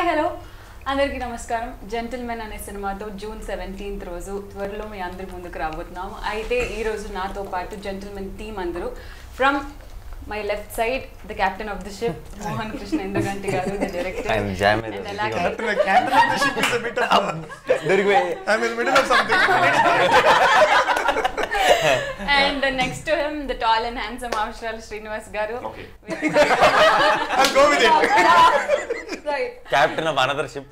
Hi hello అందరికీ నమస్కారం. Gentlemen అనే సినిమాతో జూన్ 17th రోజు త్వరలో మీ అందరి ముందుకు రాబోతున్నాము. అయితే ఈ రోజు నాతో పాటు జెంటిల్మెన్ టీమ్ అందరూ from my left side the captain of the ship Mohan Krishna Indraganti గారు, the director. And next to him, the tall and handsome Avshrala Srinivas garu. Okay. I'll go with it. Right. Captain of another ship.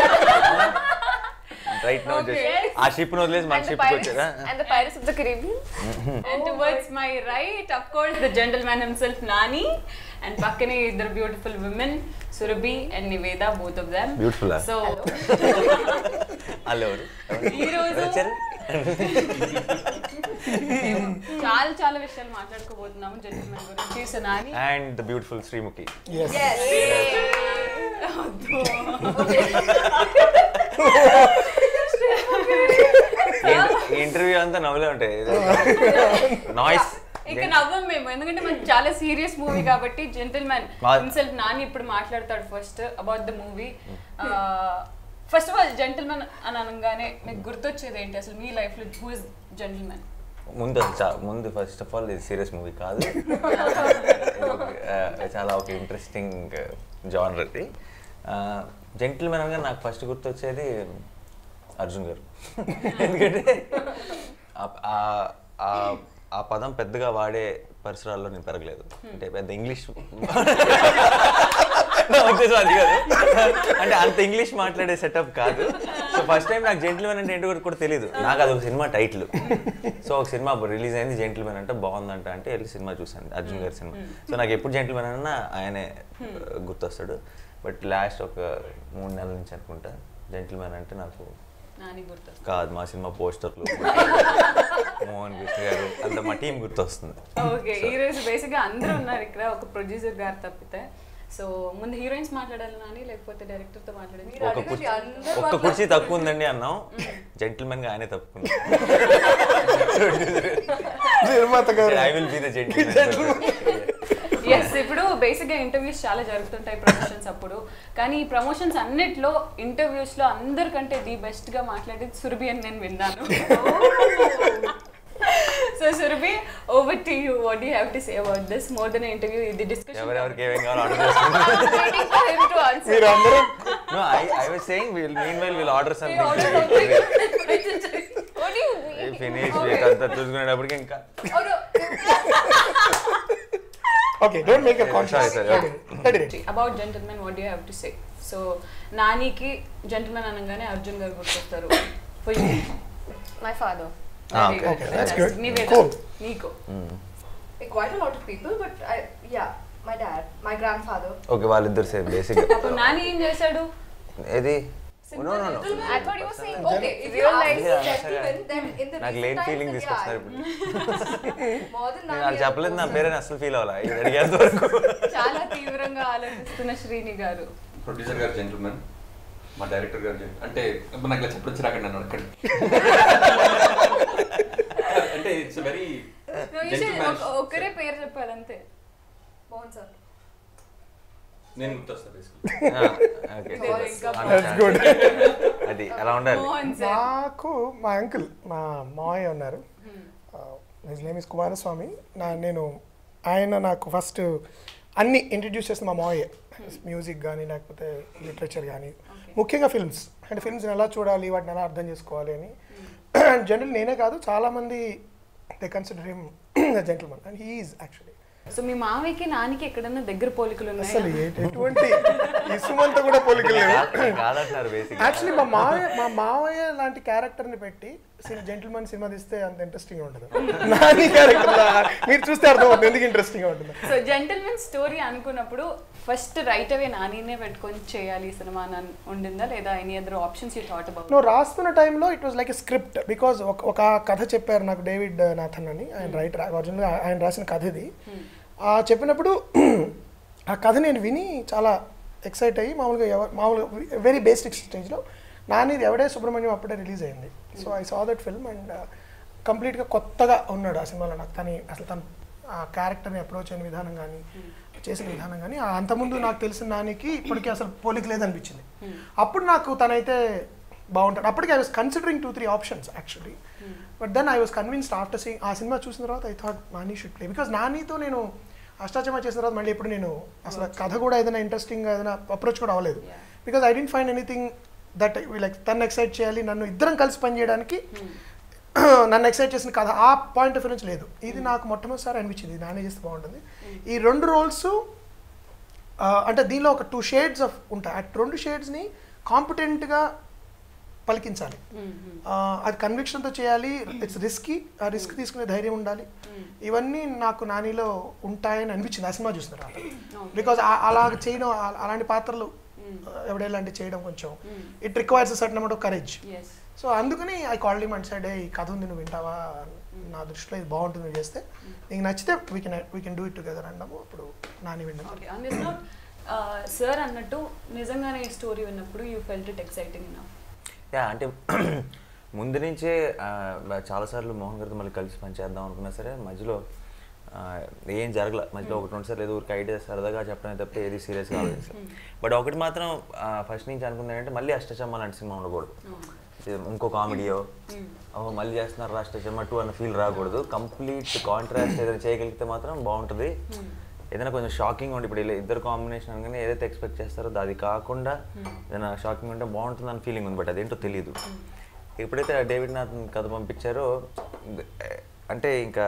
Right now, Okay. just our ship no less, my ship kochera. And the Pirates of the Caribbean. And towards my right, of course, the gentleman himself, Nani. And pakkane iddaru beautiful women, Surabhi and Niveda, both of them. Beautiful. So, Hello. ee roju చాలా చాలా విషయాలు మాట్లాడుకోబోతున్నాము gentleman గురించి. So Nani And the beautiful Srimukhi. Yes. Interview అంతా నవ్వులే ఉంటాయి. Noise ఇక నవ్వం మేము, ఎందుకంటే మనకి చాలా సీరియస్ మూవీ కాబట్టి. జెంటిల్మెన్ హిమ్సెల్ఫ్ నాని ఇప్పుడు మాట్లాడతాడు first about the movie. First of all gentleman అని అనగానే మీకు గుర్తొచ్చేది ఏంటి అసలు మీ లైఫ్ లో? Who is gentleman? ముందు ఫస్ట్ ఆఫ్ ఆల్ ఇది సీరియస్ మూవీ కాదు, చాలా ఒక ఇంట్రెస్టింగ్ జానర్ ఇది. జెంటిల్మెన్ అనగా నాకు ఫస్ట్ గుర్తొచ్చేది అర్జున్ గారు. ఎందుకంటే ఆ పదం పెద్దగా వాడే పరిసరాల్లో నేను పెరగలేదు. అంటే పెద్ద ఇంగ్లీష్ ఉద్దేశం అది కాదు, అంటే అంత ఇంగ్లీష్ మాట్లాడే సెటప్ కాదు. సో ఫస్ట్ టైం నాకు జెంటిల్మెన్ అంటే ఏంటో కూడా తెలియదు. నాకు అది ఒక సినిమా టైటిల్. సో ఒక సినిమా రిలీజ్ అయింది, జెంటిల్మెన్ అంటే బాగుందంట అంటే వెళ్ళి సినిమా చూసాను, అర్జున్ గారి సినిమా. సో నాకు ఎప్పుడు జెంటిల్మెన్ అన్నా ఆయనే గుర్తొస్తాడు. బట్ లాస్ట్ ఒక 3 నెలల నుంచి అనుకుంటా జెంటిల్మెన్ అంటే నాకు కాదు, మా సినిమా పోస్టర్లు, మోహన్ కృష్ణ గారు అంత మా టీం గుర్తొస్తుంది. ఓకే, ఈరోజు బేసిక్గా అందరూ ఉన్నారు ఇక్కడ, ఒక ప్రొడ్యూసర్ గారు తప్పితే. సో ముందు హీరోయిన్స్ మాట్లాడాలి నాని, లేకపోతే డైరెక్టర్ తో మాట్లాడాలి? ఒక్క కుర్చీ తక్కువ ఉందండి అన్నాం, జెంటిల్మెన్ గా ఆయనే తప్పుకున్నాం. I will be the gentleman. Yes, ఇప్పుడు బేసిక్గా ఇంటర్వ్యూస్ చాలా జరుగుతుంటాయి ప్రమోషన్స్ అప్పుడు. కానీ ఈ ప్రమోషన్స్ అన్నిట్లో ఇంటర్వ్యూస్ లో అందరికంటే ది బెస్ట్ గా మాట్లాడేది సురభి అని నేను విన్నాను. So Surabhi, over to you. What do you have to say about this? More than an interview, the discussion. ఎవరెవరికి ఏమేం కావాలో ఆర్డర్ చేసుకుంటాం. Waiting for him to answer. మీరు అందరూ No, I was saying we'll order something. What do you mean? Finish అంతా చూసుకునేటప్పటికి ఇంకా Okay, don't make a conscious. Sorry, Okay, ready. About gentlemen, what do you have to say? So Nani-ki gentleman అనగానే అర్జున్ గారు గుర్తొస్తారు. For you, My father. very good. Okay, that's good. Niveda, Cool. Nico. Quite a lot of people, but my dad, my grandfather. Okay, వాళ్ళిద్దరు same basic. అప్పుడు నాని ఏం చేశాడు? ఏది? No. I thought you were saying Okay, if you are like gentlemen, then in the నాకు లేని feeling తీసుకొస్తారు ఇప్పుడు. more than నేను వాళ్ళు చెప్పలేదు, నా పేరే అసలు ఫీల్ అవ్వాలి ఇది అడిగేంత వరకు. చాలా తీవ్రంగా ఆలోచిస్తున్న శ్రీని గారు. ప్రొడ్యూసర్ గారు జెంటిల్మెన్, మా డైరెక్టర్ గారు అంటే నాకు ఇలా చెప్పొచ్చు రాకండి నన్ను అడగండి. అంటే ఇట్స్ వెరీ ఒక్కరే పేరు చెప్పాలి అంతే. Mohan sir. నేను గుర్తొస్తాను That's good. అది అలా ఉండాలి. మోహన్ సార్. నాకు మా అంకుల్, మా మావయ్య ఉన్నారు. His name is Kumaraswamy. నేను ఆయన నాకు ఫస్ట్ అన్ని ఇంట్రడ్యూస్ చేసిన మా మావయ్య. మ్యూజిక్ కానీ లేకపోతే లిటరేచర్ కానీ, ముఖ్యంగా ఫిల్మ్స్. అంటే ఫిల్మ్స్ని ఎలా చూడాలి, వాటిని ఎలా అర్థం చేసుకోవాలి అని. జనరల్ నేనే కాదు, చాలామంది they consider him gentleman and he is actually. So మీ మావయ్యకి నానికి ఎక్కడన్నా దగ్గర పోలికలు అసలు ఉన్నాయి? ఎటువంటి ఇసుమంతా కూడా పోలికలు లేవు. కాదంటున్నారు బేసిక్. యాక్చువల్లీ మా మావయ్య లాంటి క్యారెక్టర్ని పెట్టి జెంటిల్మెన్ సినిమా తీస్తే అంత ఇంట్రెస్టింగ్ ఉంటుంది. నాని క్యారెక్టర్ మీరు చూస్తే అర్థమవుతుంది ఎందుకు ఇంట్రెస్టింగ్ ఉంటుంది. సో జెంటిల్మెన్ స్టోరీ అనుకున్నప్పుడు ఫస్ట్ రైట్ అవే నానినే పెట్టుకొని చేయాలి సినిమా అని ఉండిందా, లేదా any other options you thought about? నువ్వు రాస్తున్న టైంలో it was like a script. Because ఒక కథ చెప్పారు నాకు, డేవిడ్ నాథన్ అని, ఆయన రైటర్. ఒరిజినల్గా ఆయన రాసిన కథ ఇది. చెప్పినప్పుడు ఆ కథ నేను విని చాలా ఎక్సైట్ అయ్యి మామూలుగా వెరీ బేసిక్ స్టేజ్లో నానిది ఎవడే సుబ్రహ్మణ్యం అప్పుడే రిలీజ్ అయింది. So I saw that film and కంప్లీట్గా కొత్తగా ఉన్నాడు ఆ సినిమాలో. నాకు అసలు తను ఆ క్యారెక్టర్ని అప్రోచ్ అయిన విధానం కానీ చేసిన విధానం కానీ అంతకుముందు నాకు తెలిసిన నానికి ఇప్పటికీ అసలు పోలిక లేదనిపించింది. అప్పుడు నాకు తనైతే బాగుంటాడు. అప్పటికి I was considering 2-3 options actually, but then I was convinced after seeing ఆ సినిమా చూసిన తర్వాత I thought Nani should play. Because నానితో నేను అష్టాచమ్మా చేసిన తర్వాత మళ్ళీ ఎప్పుడు నేను అసలు కథ కూడా ఏదైనా ఇంట్రెస్టింగ్గా ఏదైనా అప్రోచ్ కూడా అవ్వలేదు. Because I didn't find anything that like తను ఎక్సైట్ చేయాలి, నన్ను ఇద్దరం కలిసి పనిచేయడానికి నన్ను ఎక్సైట్ చేసిన కథ ఆ పాయింట్ ఆఫ్ వ్యూ నుంచి లేదు. ఇది నాకు మొట్టమొదటిసారి అనిపించింది నాని చేస్తే బాగుంటుంది. ఈ 2 రోల్స్ అంటే దీనిలో ఒక 2 షేడ్స్ ఆఫ్ ఉంటాయి. ఆ 2 షేడ్స్ని కాంపిటెంట్గా పలికించాలి. అది కన్విక్షన్తో చేయాలి. ఇట్స్ రిస్కీ, ఆ రిస్క్ తీసుకునే ధైర్యం ఉండాలి. ఇవన్నీ నాకు నానిలో ఉంటాయని అనిపించింది ఆ సినిమా చూసిన తర్వాత. బికాజ్ అలా చేయడం, అలాంటి పాత్రలు ఎవడేలాంటి చేయడం కొంచెం it requires certain amount of courage. So అందుకని I called him and said ఈ కథ ఉంది నువ్వు వింటావా, నా దృష్టిలో ఇది బాగుంటుంది నువ్వు చేస్తే, నీకు నచ్చితే we can do it together అన్నాము. అప్పుడు నాని విన్నాము. సార్ అన్నట్టు నిజంగానే ఈ స్టోరీ విన్నప్పుడు యూ ఫెల్ట్ ఇట్ ఎక్సైటింగ్ నా? యా, అంటే ముందు నుంచే చాలాసార్లు మోహన్ గారితో మళ్ళీ కలిసి పని చేద్దాం అనుకున్నా సరే మధ్యలో ఏం జరగల. మధ్యలో 1-2 సార్లు ఏదో ఊరికి ఐడియా సరదాగా చెప్పడం తప్పితే ఏది సీరియస్గా ఆలోచించారు. బట్ ఒకటి మాత్రం ఫస్ట్ నుంచి అనుకుంది ఏంటంటే మళ్ళీ అష్టచమ్మ లాంటి సినిమా ఉండకూడదు, ఇంకో కామెడీయో మళ్ళీ చేస్తున్నారు అష్టచమ్మ 2 అన్న ఫీల్ రాకూడదు. కంప్లీట్ కాంట్రాస్ట్ ఏదైనా చేయగలిగితే మాత్రం బాగుంటుంది. ఏదైనా కొంచెం షాకింగ్ ఉంటే ఇప్పుడు ఇద్దరు కాంబినేషన్ అనగానే ఏదైతే ఎక్స్పెక్ట్ చేస్తారో అది కాకుండా ఏదైనా షాకింగ్ ఉంటే బాగుంటుంది అన్న ఫీలింగ్ ఉంది. బట్ అదేంటో తెలియదు. ఎప్పుడైతే డేవిడ్ నాథ్ కథ పంపించారో అంటే ఇంకా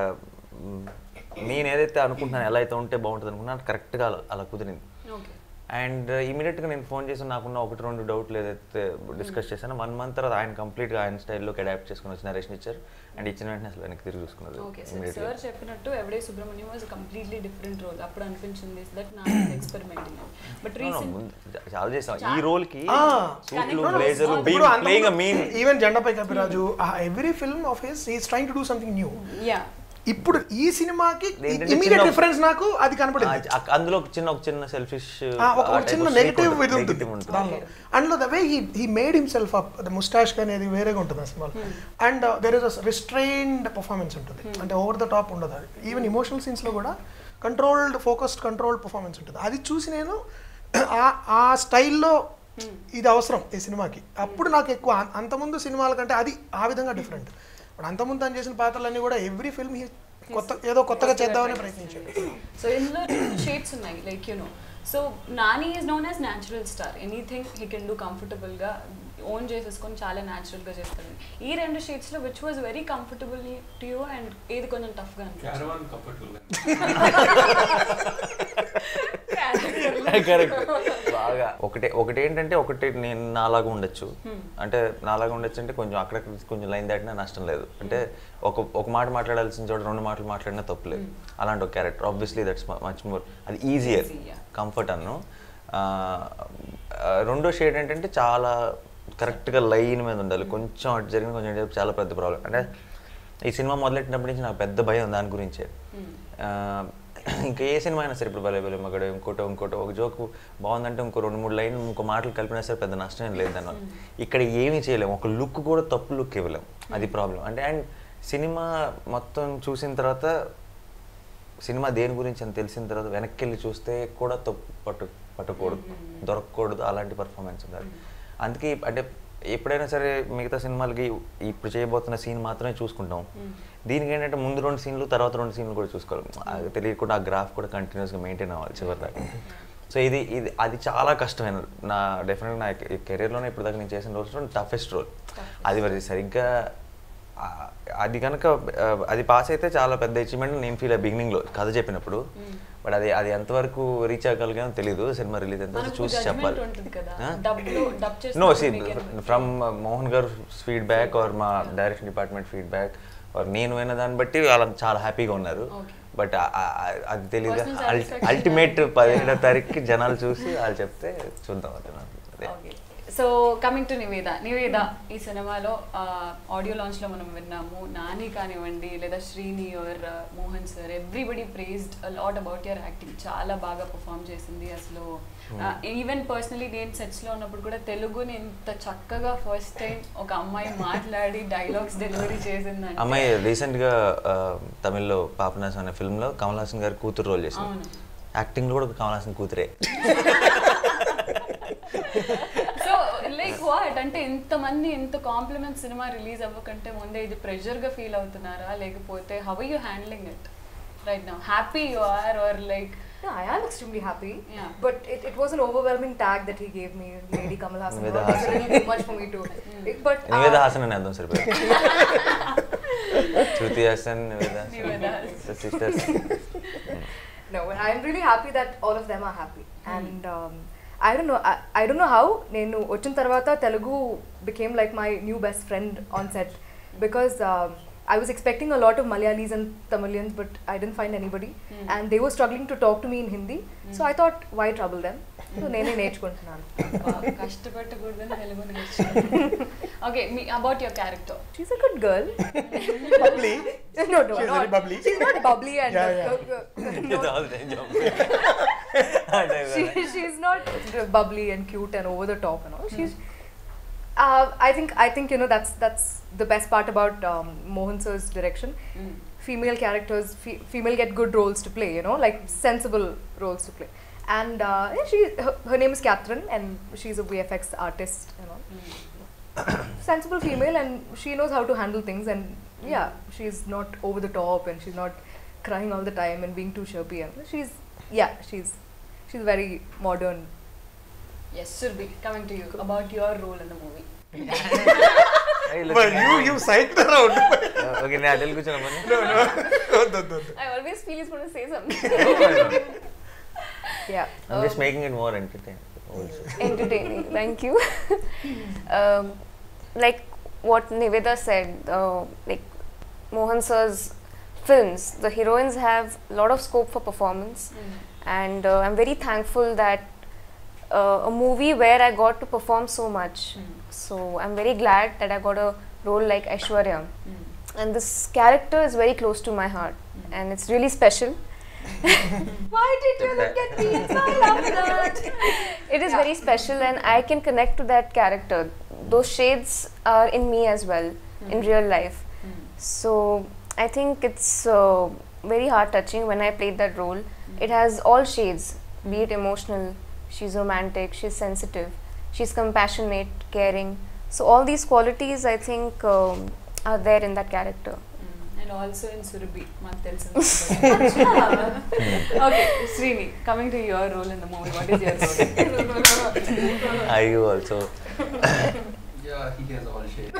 నేను ఏదైతే అనుకుంటున్నాను ఎలా అయితే ఉంటే బాగుంటుంది అనుకున్నాను కరెక్ట్గా అలా కుదిరింది. అండ్ ఇమీడియట్గా నేను ఫోన్ చేసి నాకున్న 1-2 డౌట్లు ఏదైతే డిస్కస్ చేశానో 1 month తర్వాత ఆయన కంప్లీట్గా ఆయన స్టైల్లోకి అడాప్ట్ చేసుకుని వచ్చి నరేషన్ ఇచ్చారు. అండ్ ఇచ్చిన వెంటనే అసలు వెనక్కి తిరిగి చూసుకున్నారు. సార్ చెప్పినట్టు Yevade Subramanyam was completely different role. అప్పుడు అనిపించింది దట్ నా ఎక్స్పెరిమెంటింగ్. బట్ చాలా చేసాం ఈ రోల్కి సూట్లు blazer playing a mean. Even Jandapai Kapiraju every film of his he is trying to do something new. Yeah, ఇప్పుడు ఈ సినిమాకి ఇమిడియట్ డిఫరెన్స్ నాకు అది కనపడింది. అందులో ఒక చిన్న సెల్ఫిష్ ఒక చిన్న నెగటివ్ ఇది ఉంటుంది దానిలో. అందులో the way he made himself up, the moustache అనేది వేరేగా ఉంటుంది ఆ సినిమాలో. And there is a restrained performance ఉంటుంది, అంటే ఓవర్ ద టాప్ ఉండదు. అది ఈవెన్ ఇమోషనల్ సీన్స్లో కూడా కంట్రోల్డ్ ఫోకస్డ్ కంట్రోల్డ్ పర్ఫార్మెన్స్ ఉంటుంది. అది చూసి నేను ఆ స్టైల్లో ఇది అవసరం ఈ సినిమాకి. అప్పుడు నాకు ఎక్కువ అంతకుముందు సినిమాల కంటే అది ఆ విధంగా డిఫరెంట్. అంతకుముందు తను చేసిన పాత్రలన్నీ కూడా ఎవ్రీ ఫిల్మ్ కొత్త ఏదో కొత్తగా చేద్దామని ప్రయత్నించాడు. సో ఇందులో 2 షేడ్స్ ఉన్నాయి, like you know. So Nani is known as natural star. Anything he can do కంఫర్టబుల్గా ఓన్ చేసేసుకొని చాలా న్యాచురల్గా చేస్తాడు. ఈ 2 షేడ్స్లో which was very comfortable to you and ఏది కొంచెం టఫ్గా బాగా ఒకటేంటంటే నేను నాలాగా ఉండొచ్చు, అంటే నాలాగా ఉండొచ్చు అంటే కొంచెం అక్కడక్కడ కొంచెం లైన్ దాటినా నష్టం లేదు. అంటే ఒక మాట మాట్లాడాల్సిన చోట 2 మాటలు మాట్లాడినా తప్పులేదు. అలాంటి ఒక character obviously that's much more, అది ఈజియర్ కంఫర్ట్ అన్ను. రెండో షేడ్ ఏంటంటే చాలా కరెక్ట్గా లైన్ మీద ఉండాలి. కొంచెం అటు జరిగిన కొంచెం చాలా పెద్ద ప్రాబ్లం. అంటే ఈ సినిమా మొదలెట్టినప్పటి నుంచి నాకు పెద్ద భయం దాని గురించే. ఇంకా ఏ సినిమా అయినా సరే ఇప్పుడు భలే భలే మగాడు ఇంకోటో ఒక జోక్ బాగుందంటే ఇంకో 2-3 లైన్లు ఇంకో మాటలు కలిపినా సరే పెద్ద నష్టం ఏం లేదు దానివల్ల. ఇక్కడ ఏమీ చేయలేము, ఒక లుక్ కూడా తప్పు లుక్ ఇవ్వలేము, అది ప్రాబ్లం. అంటే అండ్ సినిమా మొత్తం చూసిన తర్వాత సినిమా దేని గురించి అని తెలిసిన తర్వాత వెనక్కి వెళ్ళి చూస్తే కూడా తప్పు పట్టకూడదు, దొరకకూడదు, అలాంటి పర్ఫార్మెన్స్ ఉండాలి. అందుకే అంటే ఎప్పుడైనా సరే మిగతా సినిమాలకి ఇప్పుడు చేయబోతున్న సీన్ మాత్రమే చూసుకుంటాం. దీనికి ఏంటంటే ముందు 2 సీన్లు తర్వాత 2 సీన్లు కూడా చూసుకోవాలి. తెలియకుండా ఆ గ్రాఫ్ కూడా కంటిన్యూస్గా మెయింటైన్ అవ్వాలి చివరి దాకా. సో ఇది అది చాలా కష్టమైన డెఫినెట్గా నా కెరీర్లోనే ఇప్పుడు దాకా నేను చేసిన రోల్స్లో టఫెస్ట్ రోల్ అది. మరి సరిగ్గా అది కనుక అది పాస్ అయితే చాలా పెద్ద అచీవ్మెంట్ నేను ఫీల్ అయ్యా బిగినింగ్లో కథ చెప్పినప్పుడు. బట్ అది ఎంతవరకు రీచ్ అవ్వగలిగానో తెలీదు. సినిమా రిలీజ్ ఎంత చూసి చెప్పాలి. No see from Mohan garu feedback or మా డైరెక్షన్ డిపార్ట్మెంట్ ఫీడ్బ్యాక్ ఆర్ నేను విన్న దాన్ని బట్టి వాళ్ళు చాలా హ్యాపీగా ఉన్నారు. బట్ అది తెలియదు. అల్టిమేట్ 17వ తారీఖుకి జనాలు చూసి వాళ్ళు చెప్తే చూద్దాం అది. సో కమింగ్ టు నివేద ఈ సినిమాలో ఆడియో లాంచ్లో మనం విన్నాము. నాని కానివ్వండి లేదా Srini or Mohan sir everybody praised a lot about your acting. చాలా బాగా పర్ఫామ్ చేసింది అసలు. ఈవెన్ పర్సనలీ నేను సెట్స్లో ఉన్నప్పుడు కూడా తెలుగుని ఎంత చక్కగా ఫస్ట్ టైం ఒక అమ్మాయి మాట్లాడి డైలాగ్స్ డెలివరీ చేసిందండి. అమ్మాయి రీసెంట్గా తమిళ్లో పాపనాశం అనే ఫిల్మ్లో కమల్ హాసన్ గారి కూతురు రోల్ చేసింది. యాక్టింగ్లో కూడా కావాల్సిన కూతురే. సో లైక్ వాట్ అంటే ఇంతమంది ఇంత కాంప్లిమెంట్ సినిమా రిలీజ్ అవ్వకంటే ముందే ఇది ప్రెషర్గా ఫీల్ అవుతున్నారా, లేకపోతే how are you handling it right now? Happy you are are like? No, I am extremely happy. Yeah. But it was an overwhelming tag that he gave me, Lady Kamal Haasan. It was a little too much for me to. But Niveda Haasan అని అర్థం సరిపోయింది. Shruti Haasan, Niveda sisters. No, but I'm really happy that all of them are happy. And I don't know how nenu vachin tarvata Telugu became like my new best friend on set, because I was expecting a lot of Malayalis and Tamilians, but I didn't find anybody, and they were struggling to talk to me in Hindi. So I thought, why trouble them? So nene నేర్చుకుంటున్నాను. కష్టపట్టకూడదని తెలుగు నేర్చుకున్నాను. Okay, about your character. She's a good girl. Bubbly. No, She's very bubbly. She's not bubbly and she's not bubbly and cute and over the top and all. She's I think you know that's the best part about Mohan sir's direction. Female characters, female get good roles to play, you know, like sensible roles to play. And her name is Catherine, and she's a VFX artist, you know. Sensible female, and she knows how to handle things, and yeah, she's not over the top, and she's not crying all the time and being too chirpy. And she's very modern. Yes, Surbhi, coming to you about your role in the movie. But you psyched her out. Okay, నేను అటెల్ కూర్చోనమ్మా. No. I always feel he's going to say something. Yeah. I'm just making it more entertaining. Entertaining, thank you. Like what Niveda said, like Mohan sir's films, the heroines have a lot of scope for performance, and I'm very thankful that a movie where I got to perform so much. So I'm very glad that I got a role like Aishwarya, and this character is very close to my heart, and it's really special. Why did you look at me and smile after that? It is very special, and I can connect to that character. Those shades are in me as well in real life. So I think it's very heart touching when I played that role. It has all shades, be it emotional, she's romantic, she's sensitive, she's compassionate, caring. So all these qualities I think are there in that character. And also in Surbhi, maku telusu. Okay, Srini, coming to your role in the movie, what is your role? Are you also? Yeah, he has all shades.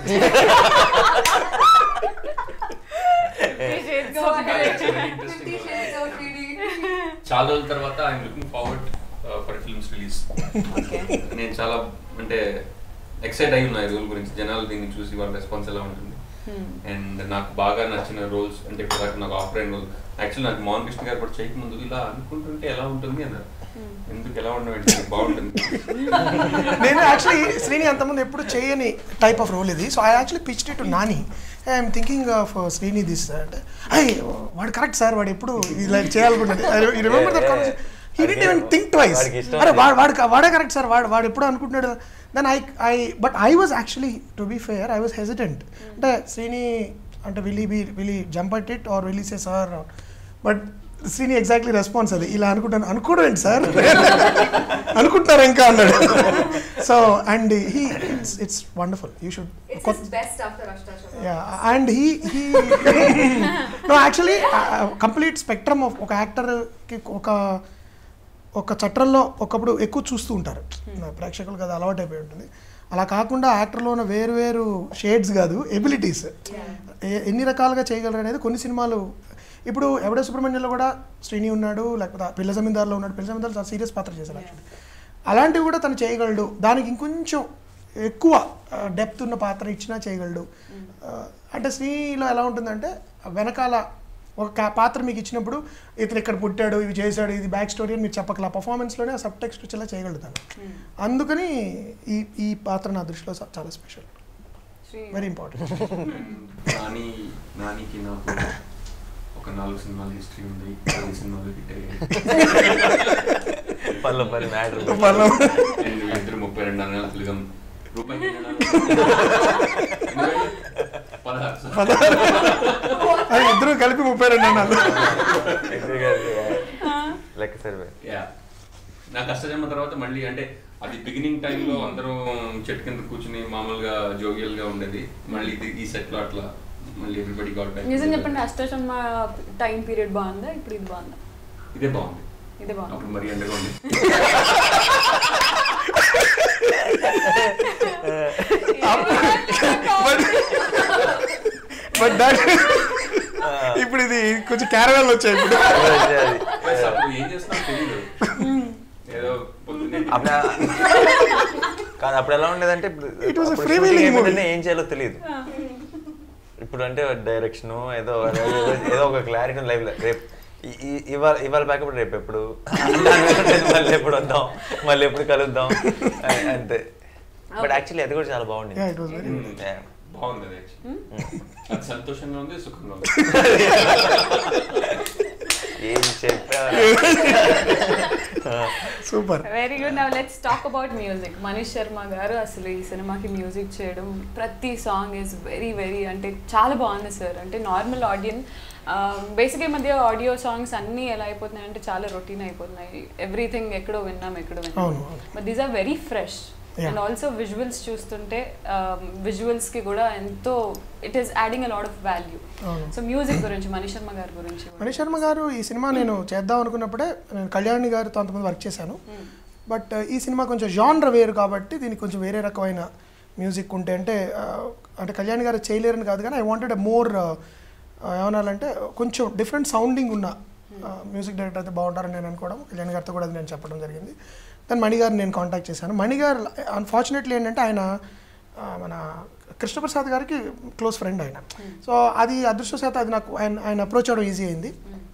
Go ahead. Very interesting role. చాలా రోజుల తర్వాత I'm looking forward for films release. నేను చాలా అంటే excite అయి ఉన్నా ఈ role గురించి. జనాలు దీన్ని చూసి వాళ్ళ రెస్పాన్స్ ఎలా ఉంటుంది. అండ్ నాకు బాగా నచ్చిన రోల్స్ అంటే ఇప్పుడు నాకు ఆఫ్లైన్ రోల్ యాక్చువల్లీ నాకు మోహన్ కృష్ణ గారు కూడా చేయకముందు ఇలా అనుకుంటుంటే ఎలా ఉంటుంది అన్నారు. ఎందుకు ఎలా ఉండవంటే బాగుంటుంది. నేను యాక్చువల్లీ శ్రీని అంతకుముందు ఎప్పుడు చేయని టైప్ ఆఫ్ రోల్ ఇది. So I actually pitched it to Nani. I'm thinking of Srini this అంటే వాడు కరెక్ట్ సార్, వాడు ఎప్పుడు ఇలా చేయాలనుకుంటుంది. I remember that conversation. He didn't even think twice. అరే వాడే కరెక్ట్ సార్, వాడు ఎప్పుడు అనుకుంటున్నాడు. Then but I was actually to be fair I was hesitant. అంటే శ్రీని అంటే will jump at it or will say sir, but Srini exactly response అది. ఇలా అనుకోవడం ఏంటి సార్, అనుకుంటున్నారు ఇంకా అన్నాడు. So and it's wonderful. You should. It's his best after Ashtasha. Yeah, and he no actually complete spectrum of ఒక యాక్టర్కి ఒక చట్రంలో ఒకప్పుడు ఎక్కువ చూస్తూ ఉంటారు ప్రేక్షకులకు, అది అలవాటు అయిపోయి ఉంటుంది. అలా కాకుండా యాక్టర్లో ఉన్న వేరు షేడ్స్ కాదు, ఎబిలిటీస్ ఎన్ని రకాలుగా చేయగలరు అనేది కొన్ని సినిమాలు. ఇప్పుడు ఎవడే సుబ్రహ్మణ్యంలో కూడా శ్రీని ఉన్నాడు, లేకపోతే పిల్ల జమీందార్లో ఉన్నాడు. పిల్ల జమీందార్ చాలా సీరియస్ పాత్ర చేశారు యాక్చువల్లీ. అలాంటివి కూడా తను చేయగలడు. దానికి ఇంకొంచెం ఎక్కువ డెప్త్ ఉన్న పాత్ర ఇచ్చినా చేయగలడు. అంటే శ్రీలో ఎలా ఉంటుందంటే వెనకాల ఒక పాత్ర మీకు ఇచ్చినప్పుడు ఇతను ఇక్కడ పుట్టాడు, ఇవి చేశాడు, ఇది బ్యాక్ స్టోరీ అని మీరు చెప్పకలా, పర్ఫార్మెన్స్లోనే ఆ సబ్ టెక్స్ట్ వచ్చేలా చేయగలుగుతాను. అందుకని ఈ పాత్ర నా దృష్టిలో చాలా స్పెషల్, వెరీ ఇంపార్టెంట్. నానికి నాకు ఒక 4 సినిమాల హిస్టరీ ఉంది. 10 సినిమాలు హిట్ అయ్యాయి. ఇద్దరు 32 అన్నాలు తెలుగు రూపాయి 16 ఇద్దరు కలిపి 32 అన్నాలు. లెక్క సరిపోయి. యా నా కష్టజన్మ తర్వాత మళ్ళీ అంటే అది బిగినింగ్ టైంలో అందరూ చెట్టు కింద కూర్చుని మామూలుగా జోగియల్ గా ఉండేది. మళ్ళీ ఇది ఈ సెట్ లో అట్లా మళ్ళీ ఎవ్రీబడి గాట్ బ్యాక్. నిజం చెప్పండి, అష్టచమ్మ టైం పీరియడ్ బాగుందా, ఇప్పుడు ఇది బాగుందా? ఇదే బాగుంది. ఇదే బాగుంది. అప్పుడు మరి ఎండగా ఉంది. బట్ దట్ ఇప్పుడు ఇది కొంచెం క్యారవాన్ వచ్చాయి ఇప్పుడు. అప్పుడు ఏం చేస్తున్నా తెలియదు. ఏదో పొద్దున్నే కాదు అప్పుడు ఎలా ఉండేదంటే It was a freewheeling movie. ఏం చేయాలో తెలియదు. ఇప్పుడు అంటే డైరెక్షన్ ఏదో ఏదో ఒక క్లారిటీ లైఫ్ రేపు ఇవాళ బ్యాకప్ రేపు ఎప్పుడు మళ్ళీ ఎప్పుడు వద్దాం మళ్ళీ ఎప్పుడు కలుద్దాం అంతే. బట్ యాక్చువల్లీ అది కూడా చాలా బాగుంది. బాగుంది అది. అది సంతోషంగా ఉంది, సుఖంగా ఉంది. ఏం చెప్పారు. Super. Very good. Now let's talk about music. Manish Sharma garu అసలు ఈ సినిమాకి మ్యూజిక్ చేయడం, ప్రతి సాంగ్ ఈజ్ వెరీ వెరీ అంటే చాలా బాగుంది సార్. అంటే నార్మల్ ఆడియన్స్ బేసిక్గా ఈ మధ్య ఆడియో సాంగ్స్ అన్నీ ఎలా అయిపోతున్నాయి అంటే చాలా రొటీన్ అయిపోతున్నాయి. ఎవ్రీథింగ్ ఎక్కడో విన్నాం but these are very fresh. And also visuals చూస్తుంటే విజువల్స్కి కూడా ఎంతో it is adding a lot of value. So music గురించి మనీష్ శర్మ గారి గురించి. మనీష్ శర్మ గారు ఈ సినిమా నేను చేద్దాం అనుకున్నప్పుడే నేను కళ్యాణి గారితో అంతమంది వర్క్ చేశాను. బట్ ఈ సినిమా కొంచెం జాన్ర వేరు కాబట్టి దీనికి కొంచెం వేరే రకమైన మ్యూజిక్ ఉంటే అంటే కళ్యాణి గారు చేయలేరని కాదు, కానీ ఐ వాంటెడ్ మోర్ ఏమనాలంటే కొంచెం డిఫరెంట్ సౌండింగ్ ఉన్న మ్యూజిక్ డైరెక్టర్ అయితే బాగుంటారని నేను అనుకోవడం. కళ్యాణి గారితో కూడా అది నేను చెప్పడం జరిగింది. దాన్ని మణిగారు నేను కాంటాక్ట్ చేశాను. మణిగారు అన్ఫార్చునేట్లీ ఏంటంటే ఆయన మన కృష్ణప్రసాద్ గారికి క్లోజ్ ఫ్రెండ్ ఆయన. సో అది అదృష్టశాత అది నాకు ఆయన అప్రోచ్ అవ్వడం ఈజీ అయింది.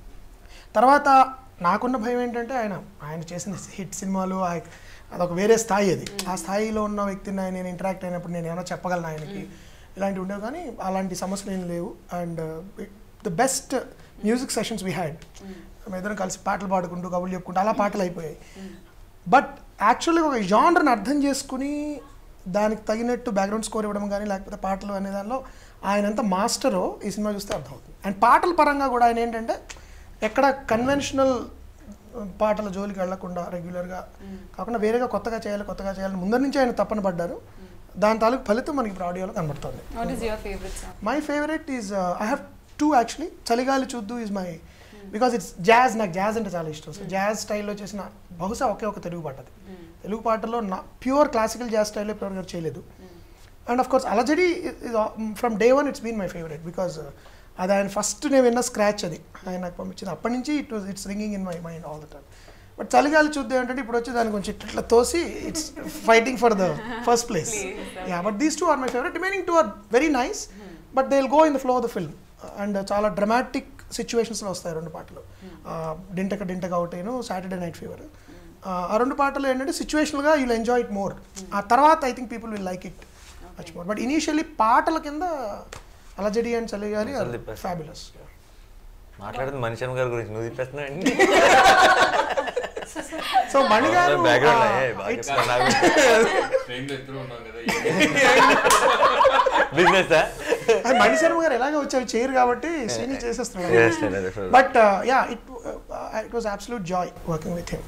తర్వాత నాకున్న భయం ఏంటంటే ఆయన చేసిన హిట్ సినిమాలు అదొక వేరే స్థాయి. అది ఆ స్థాయిలో ఉన్న వ్యక్తిని నేను ఇంటరాక్ట్ అయినప్పుడు నేను ఏమైనా చెప్పగలను ఆయనకి, ఇలాంటివి ఉండేవి. కానీ అలాంటి సమస్యలు ఏం లేవు. And the best music sessions we had. మేము ఇద్దరం కలిసి పాటలు పాడుకుంటూ కబుర్లు చెప్పుకుంటూ అలా పాటలు అయిపోయాయి. బట్ యాక్చువల్గా ఒక జానర్ని అర్థం చేసుకుని దానికి తగినట్టు బ్యాక్గ్రౌండ్ స్కోర్ ఇవ్వడం కానీ లేకపోతే పాటలు అనే దానిలో ఆయన ఎంత మాస్టరో ఈ సినిమా చూస్తే అర్థమవుతుంది. అండ్ పాటల పరంగా కూడా ఆయన ఏంటంటే ఎక్కడ కన్వెన్షనల్ పాటల జోలికి వెళ్లకుండా రెగ్యులర్గా కాకుండా వేరేగా కొత్తగా చేయాలని ముందర నుంచి ఆయన తప్పన పడ్డారు. దాని తాలూకు ఫలితం మనకి ఇప్పుడు ఆడియోలో కనబడుతుంది. My favourite is I have two actually. Chaligali చూద్దు is my because it's jazz. నాకు జాజ్ అంటే చాలా ఇష్టం. సో జాజ్ స్టైల్లో చేసిన బహుశా ఒకే ఒక తెలుగు పాట అది. తెలుగు పాటలో ప్యూర్ క్లాసికల్ జాజ్ స్టైల్లో ఇప్పుడు గారు చేయలేదు. And of course Alajadi from day one it's been my favourite because అది ఆయన ఫస్ట్ నేను విన్న స్క్రాచ్ అది ఆయన నాకు పంపించింది. అప్పటి నుంచి it's ringing in my mind all the time. But Chaligali చూద్దాం ఏంటంటే ఇప్పుడు వచ్చి దాన్ని కొంచెం ఇట్లా తోసి it's fighting for the first place. Yeah but these two are my favourite. Remaining two are very nice but they will go in the flow of the film. And చాలా dramatic సిచ్యువేషన్స్లో వస్తాయి రెండు పాటలు. డింటక అవుటేను సాటర్డే నైట్ ఫీవర్. ఆ రెండు పాటలు ఏంటంటే సిచ్యువేషనల్గా యూల్ ఎంజాయ్ ఇట్ మోర్. ఆ తర్వాత I think people will like it much more. But initially పాటల కింద అలజడి అండ్ చలిగాలి ఫ్యాబులస్. మాట్లాడేది మనీష్ శర్మ గారి గురించి నువ్వు తిప్పేస్తున్నావు. సో మణి గారు బిజినెస్ మణి శర్మ గారు ఎలాగ వచ్చారు చేయరు కాబట్టి సీన్ చేసేస్తున్నారు. But yeah it was absolute joy working with him.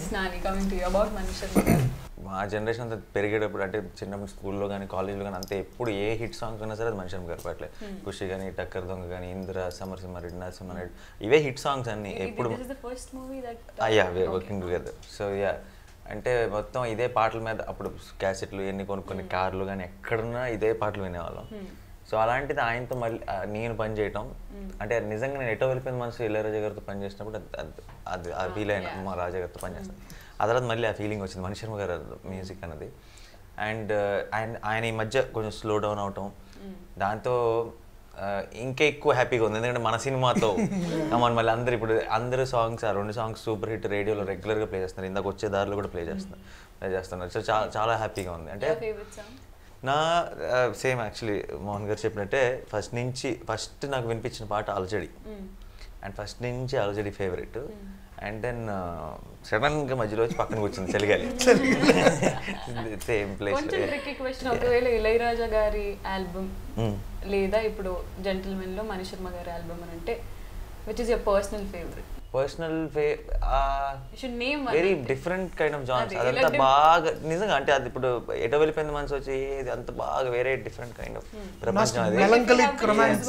మా జనరేషన్ అంతా పెరిగేటప్పుడు అంటే చిన్నప్పుడు స్కూల్లో కానీ కాలేజ్లో కానీ అంతే ఎప్పుడు ఏ హిట్ సాంగ్స్ ఉన్నా సరే అది మనీష్ శర్మ గారు పాటలే. ఖుషి కానీ టక్కర్ దొంగ కానీ ఇంద్ర సమరసింహారెడ్డి నరసింహారెడ్డి ఇవే హిట్ సాంగ్స్ అన్ని ఎప్పుడు. Yeah we are working together. So yeah అంటే మొత్తం ఇదే పాటల మీద అప్పుడు క్యాసెట్లు ఎన్ని కొనుక్కొని కార్లు కానీ ఎక్కడున్నా ఇదే పాటలు వినేవాళ్ళం. సో అలాంటిది ఆయనతో మళ్ళీ నేను పని చేయటం అంటే నిజంగా నేను ఎటో వెళ్ళిపోయిన మనసు ఇళయరాజా గారితో పని చేసినప్పుడు అది ఆ ఫీల్ అయినా మా రాజా గారితో పనిచేస్తాను. ఆ తర్వాత మళ్ళీ ఆ ఫీలింగ్ వచ్చింది మనీష్ శర్మ గారు మ్యూజిక్ అన్నది. అండ్ ఆయన ఈ మధ్య కొంచెం స్లో డౌన్ అవటం దాంతో ఇంకా ఎక్కువ హ్యాపీగా ఉంది. ఎందుకంటే మన సినిమాతో మళ్ళీ అందరూ సాంగ్స్ ఆ రెండు సాంగ్స్ సూపర్ హిట్ రేడియోలో రెగ్యులర్గా ప్లే చేస్తున్నారు. ఇందాక వచ్చే దారిలో కూడా ప్లే చేస్తున్నారు. సో చాలా హ్యాపీగా ఉంది. అంటే నా సేమ్ యాక్చువల్లీ మోహన్ గారు చెప్పినట్టే ఫస్ట్ నాకు వినిపించిన పాట అలజడి. అండ్ ఫస్ట్ నుంచి అలజడి ఫేవరెట్. అండ్ దెన్ సడన్గా మధ్యలో వచ్చి పక్కన కూర్చుంది చలిగాలి. Same place. ఒకవేళ ఇళయరాజా గారి ఆల్బమ్ లేదా ఇప్పుడు జెంటిల్మెన్ లో మనీష్ శర్మ గారి ఆల్బమ్ అని అంటే which is your personal favourite? Personal name very different kind of genres. అదే, అదంతా ఇలాంటి- బాగా నిజంగా అంటే అది ఇప్పుడు ఎటో వెళ్ళిపోయింది మనసు వచ్చి ఇది అంత బాగా వేరే డిఫరెంట్ కైండ్ ఆఫ్ ప్రపంచం అది. Melancholic romance.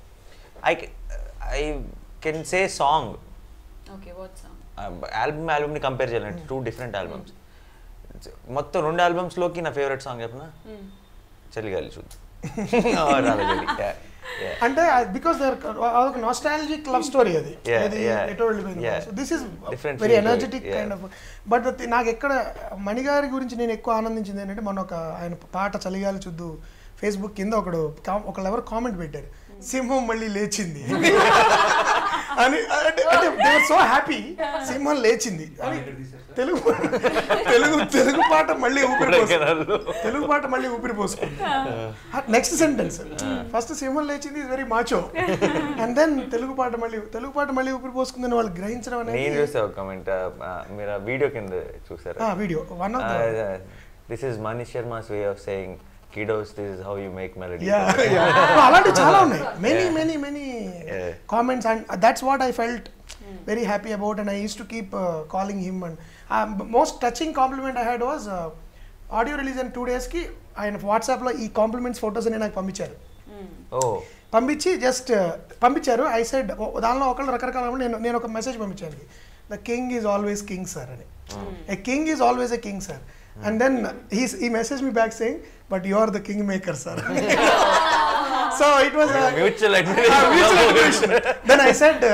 I can say song okay what song ఆల్బమ్ని కంపేర్ చేయాలంటే 2 డిఫరెంట్ ఆల్బమ్స్. మొత్తం 2 ఆల్బమ్స్లోకి నా ఫేవరెట్ సాంగ్ చెప్పిన చలిగాలి చూద్దాం. అంటే బికాస్ అదొక నాస్టాలజిక్ లవ్ స్టోరీ అది. ఎటో వెళ్ళిపోయింది. This is very energetic kind of. But నాకు ఎక్కడ మణిగారి గురించి నేను ఎక్కువ ఆనందించింది ఏంటంటే మొన్న ఒక ఆయన పాట చలిగాలి చూద్దు ఫేస్బుక్ కింద ఒకళ్ళు ఎవరు కామెంట్ పెట్టారు, సింహం మళ్ళీ లేచింది అని. అంటే దే ఆర్ సో హ్యాపీ, సింహం లేచింది అని. తెలుగు పాట మళ్ళీ ఊపిరి పోసుకుంది. నెక్స్ట్ సెంటెన్స్ ఫస్ట్ సింహం లేచింది is very macho, and then Telugu పాట మళ్ళీ ఊపిరి పోసుకుందని వాళ్ళు గ్రహించడం అనేది. నేను చూసా ఒక కామెంట్, మీరు వీడియో కింద చూసారా? Video one of this is Manish Sharma's way of saying kiddos this is how you make melody. అలాంటి చాలా ఉన్నాయి, many comments, and that's what I felt very happy about, and I used to keep calling him. And most touching compliment I had was audio release in 2 days ki ఆయన WhatsApp లో ఈ compliments photos అని నాకు పంపించారు. పంపించి just పంపించారు. I said దానిలో ఒకళ్ళు రకరకాల నేను ఒక మెసేజ్ పంపించాను, the king is always king sir అని. A king is always a king sir. And then he messaged me back saying, but you are the kingmaker, sir. So it was a mutual admiration. Then I said,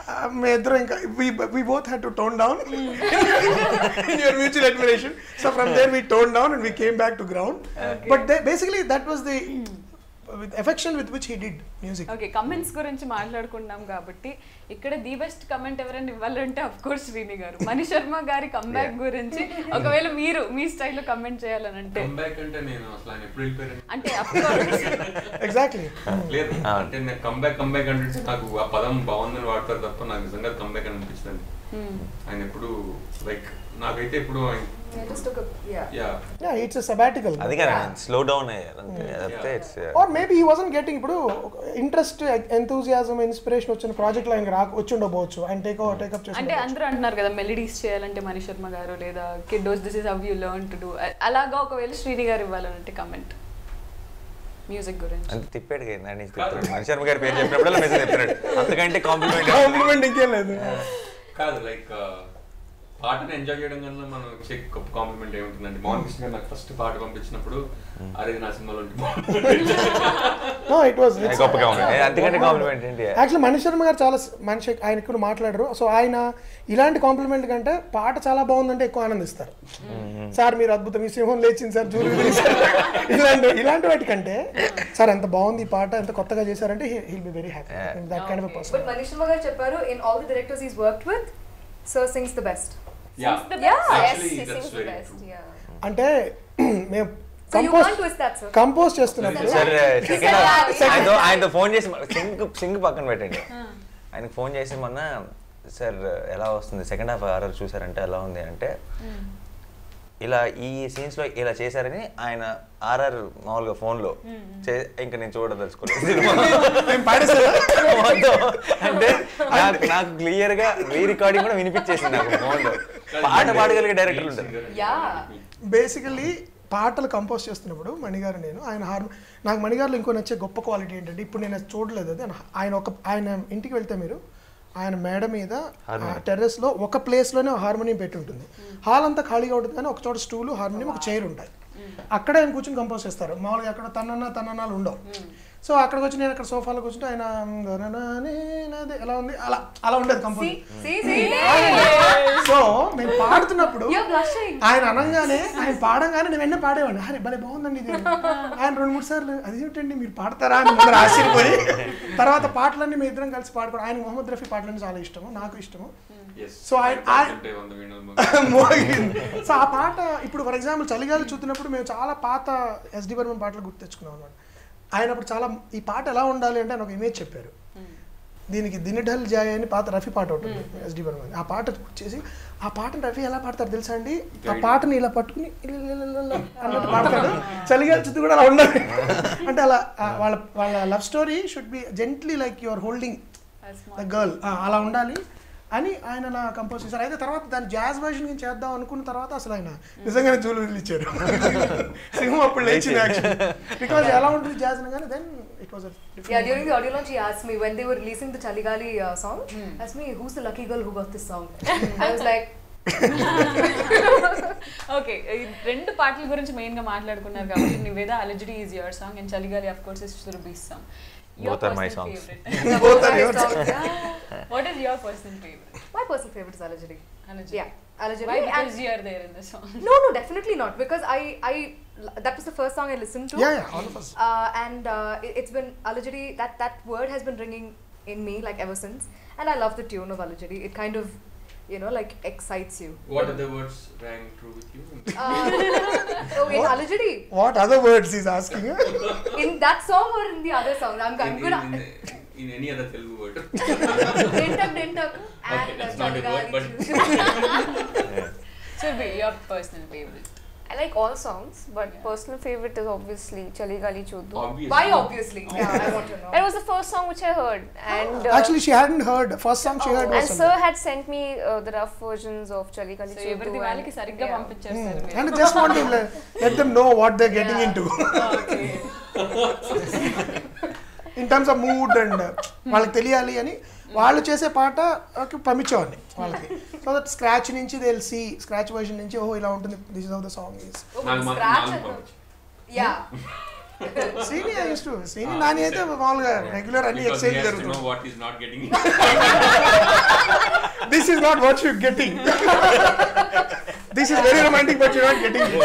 we both had to tone down in your mutual admiration. So from there we toned down and we came back to ground. Okay. But basically that was the with affection with which he did music. Okay, comments గురించి మాట్లాడుకున్నాం కాబట్టి ఇక్కడ the best comment ఎవరైనా ఇవ్వాలంటే of course Srini గారు. మణి శర్మ గారి comeback గురించి ఒకవేళ మీరు మీ స్టైల్లో కమెంట్ చేయాలని అంటే కంబ్యాక్ అంటే నేను అసలు ఆయన ఎప్పుడు వెళ్ళిపోయాను అంటే ఆఫ్ కోర్స్ ఎగ్జాక్ట్లీ లేదు అంటే నేను కంబ్యాక్ అంటే నాకు ఆ పదం బాగుందని వాడతారు తప్ప నాకు నిజంగా కంబ్యాక్ అని అనిపిస్తుంది. ఆయన ఎప్పుడు లైక్ నాకైతే ఎప్పుడు it's a sabbatical. అది కదా స్లో డౌన్ అయ్యారు. Or maybe he wasn't getting ఇప్పుడు ఇంట్రెస్ట్, ఎంతూజియాజం, ఇన్స్పిరేషన్ వచ్చిన ప్రాజెక్ట్ లో ఇంకా వచ్చి ఉండవచ్చు. అండ్ టేకప్ చేసి అంటే అందరూ అంటున్నారు కదా మెలోడీస్ చేయాలంటే మణి శర్మ గారు లేదా kiddos this is how you learn to do అలాగా ఒకవేళ శ్రీని గారు ఇవ్వాలంటే కమెంట్ మ్యూజిక్ గురించి అంటే తిప్పాడు కదా నాని తిప్పాడు. మణి శర్మ గారి పేరు చెప్పినప్పుడు మెసేజ్ చెప్పాడు, అంతకంటే కాంప్లిమెంట్ ఇంకేం లేదు. కాదు లైక్ పాటను ఎంజాయ్ చేయడం కన్నా మనం గొప్ప కాంప్లిమెంట్ ఏముంటుందండి. మోహన్ కృష్ణ గారు నాకు ఫస్ట్ పాట పంపించినప్పుడు అరే నా సినిమాలో గొప్ప కాంప్లిమెంట్, అంతకంటే కాంప్లిమెంట్ ఏంటి? యాక్చువల్లీ మణి శర్మ గారు చాలా మనిషి, ఆయన ఎక్కువ మాట్లాడరు. సో ఆయన ఇలాంటి కాంప్లిమెంట్ కంటే పాట చాలా బాగుందంటే ఎక్కువ ఆనందిస్తారు. సార్ మీరు అద్భుతం, ఈ సింహం లేచింది సార్, ఇలాంటి వాటి కంటే సార్ ఎంత బాగుంది ఈ పాట, ఎంత కొత్తగా చేశారంటే he'll be very happy. That kind of a person. But Mani Sharma garu chepparu, in all the directors he's worked with, Sir sings the best. Actually, he that's sings the very best. true. Yeah. అంటే మేము So you can't twist that, sir. Compose చేస్తున్నప్పుడు sir ఆయనతో phone చేసి sing పక్కన పెట్టండి, ఆయనకు phone చేసి మొన్న సార్ ఎలా వస్తుంది సెకండ్ హాఫ్ ఆర్ఆర్ చూసారంటే ఎలా ఉంది అంటే ఇలా ఈ సీన్స్ లో ఇలా చేశారని ఆయన ఆర్ఆర్ మామూలుగా ఫోన్ లో ఇంకా నేను చూడదలుచుకోలేదు. అంటే నాకు క్లియర్ గా రీ రికార్డింగ్ కూడా వినిపించేసింది నాకు ఫోన్ లో. పాట పాడగలిగే డైరెక్టర్లు ఉంటారు. బేసికలీ పాటలు కంపోజ్ చేస్తున్నప్పుడు మణిగారు ఆయన నాకు మణిగారులో ఇంకో నచ్చే గొప్ప క్వాలిటీ ఏంటంటే ఇప్పుడు నేను చూడలేదు అది, ఆయన ఇంటికి వెళ్తే మీరు ఆయన మేడ మీద టెర్రస్ లో ఒక ప్లేస్ లోనే హార్మోనియం పెట్టి ఉంటుంది. హాల్ అంతా ఖాళీగా ఉంటుంది కానీ ఒక చోట స్టూలు, హార్మోనియం, ఒక చైర్ ఉంటాయి. అక్కడ ఆయన కూర్చొని కంపోజ్ చేస్తారు. మామూలుగా అక్కడ తన్ననాలు ఉండవు. సో అక్కడికి వచ్చి నేను అక్కడ సోఫాలో కూర్చుంటే ఆయన ఎలా ఉంది అలా ఉండేది కంపోజ్. సో మేము పాడుతున్నప్పుడు ఆయన అనగానే ఆయన పాడంగానే నేను వెంటనే పాడేవాడిని, అరే భలే బాగుందండి ఇది. ఆయన 2-3 సార్లు అదేమిటండి మీరు పాడతారా అని ముందర ఆశ్చర్యపోయి తర్వాత పాటలన్నీ మేము ఇద్దరం కలిసి పాడుకోవడం. ఆయన మొహమ్మద్ రఫీ పాటలన్నీ చాలా ఇష్టము, నాకు ఇష్టము. సో సో ఆ పాట ఇప్పుడు ఫర్ ఎగ్జాంపుల్ చలిగాలి చూస్తున్నప్పుడు మేము చాలా పాత ఎస్డి బర్మన్ పాటలు గుర్తు తెచ్చుకున్నాం అన్నమాట. ఆయన అప్పుడు చాలా ఈ పాట ఎలా ఉండాలి అంటే ఆయన ఒక ఇమేజ్ చెప్పారు. దీనికి దినిఢల్ జాయ్ అని పాత రఫీ పాట ఉంటుంది ఎస్డి బర్మన్. ఆ పాట వచ్చేసి ఆ పాటను రఫీ ఎలా పాడతారు తెలుసా అండి, ఆ పాటని ఇలా పట్టుకుని అన్నట్టు పాడతాడు. చలిగాలి చుట్టూ కూడా అలా ఉండాలి అంటే అలా వాళ్ళ love story should be gently like you are holding the girl, అలా ఉండాలి. అని ఆయన నా కంపోజ్ చేశారు. అయితే తర్వాత దాన్ని జాజ్ వర్షన్ కింద చేద్దాం అనుకున్న తర్వాత అసలు ఆయన నిజంగానే జూలు వదిలిచ్చారు. సింహం అప్పుడు లేచింది యాక్చువల్లీ, బికాజ్ ఎలా ఉంటుంది జాజ్ అనగానే then it was during the audio launch he asked me when they were releasing the Chaligali song, asked me who's the lucky girl who got this song. I was like okay, రెండు పాటల గురించి main గా మాట్లాడుకున్నారు కాబట్టి Niveda Alajadi is your song and Chaligali of course is Surabhi's song. Both are my songs. Both are yours. What is your personal favorite? My personal favorite is Alajadi. Alajadi. Yeah, Alajadi. Why? Because you are there in the song. No, definitely not. Because I that was the first song I listened to. Yeah, all of us. And it's been Alajadi. That word has been ringing in me like ever since. And I love the tune of Alajadi. It kind of, like excites you. What other words rang true with you? In Alajadi. What other words he's asking? In that song or in the other songs? I'm gonna. In any other Telugu word. Dentak. Okay, that's not a word, but. Surabhi, your personal favorite. I like all songs, but personal favorite is obviously Chaligali Choddu. Obviously. Why obviously? Yeah, I want to know. That was the first song which I heard, and Actually, she hadn't heard. First song she heard was and sir had sent me the rough versions of Chaligali So Choddu. everything వాళ్ళకి సరిగ్గా పంపించేస్తారు మీరు. and just want to let them know what they're getting into. Okay. In terms of mood and వాళ్ళకి తెలియాలి అని వాళ్ళు చేసే పాట పంపించేవాడిని వాళ్ళకి. సో దట్ స్క్రాచ్ నుంచి they will see, scratch version నుంచి ఓహో ఇలా ఉంటుంది, this is how the song is. Yeah. Srini I use to Srini Nani అయితే మామూలుగా రెగ్యులర్ అన్ని ఎక్సైజ్ జరుగుతుంది. Know what he's not getting. This is not what you're getting. This is very romantic but you're not getting it.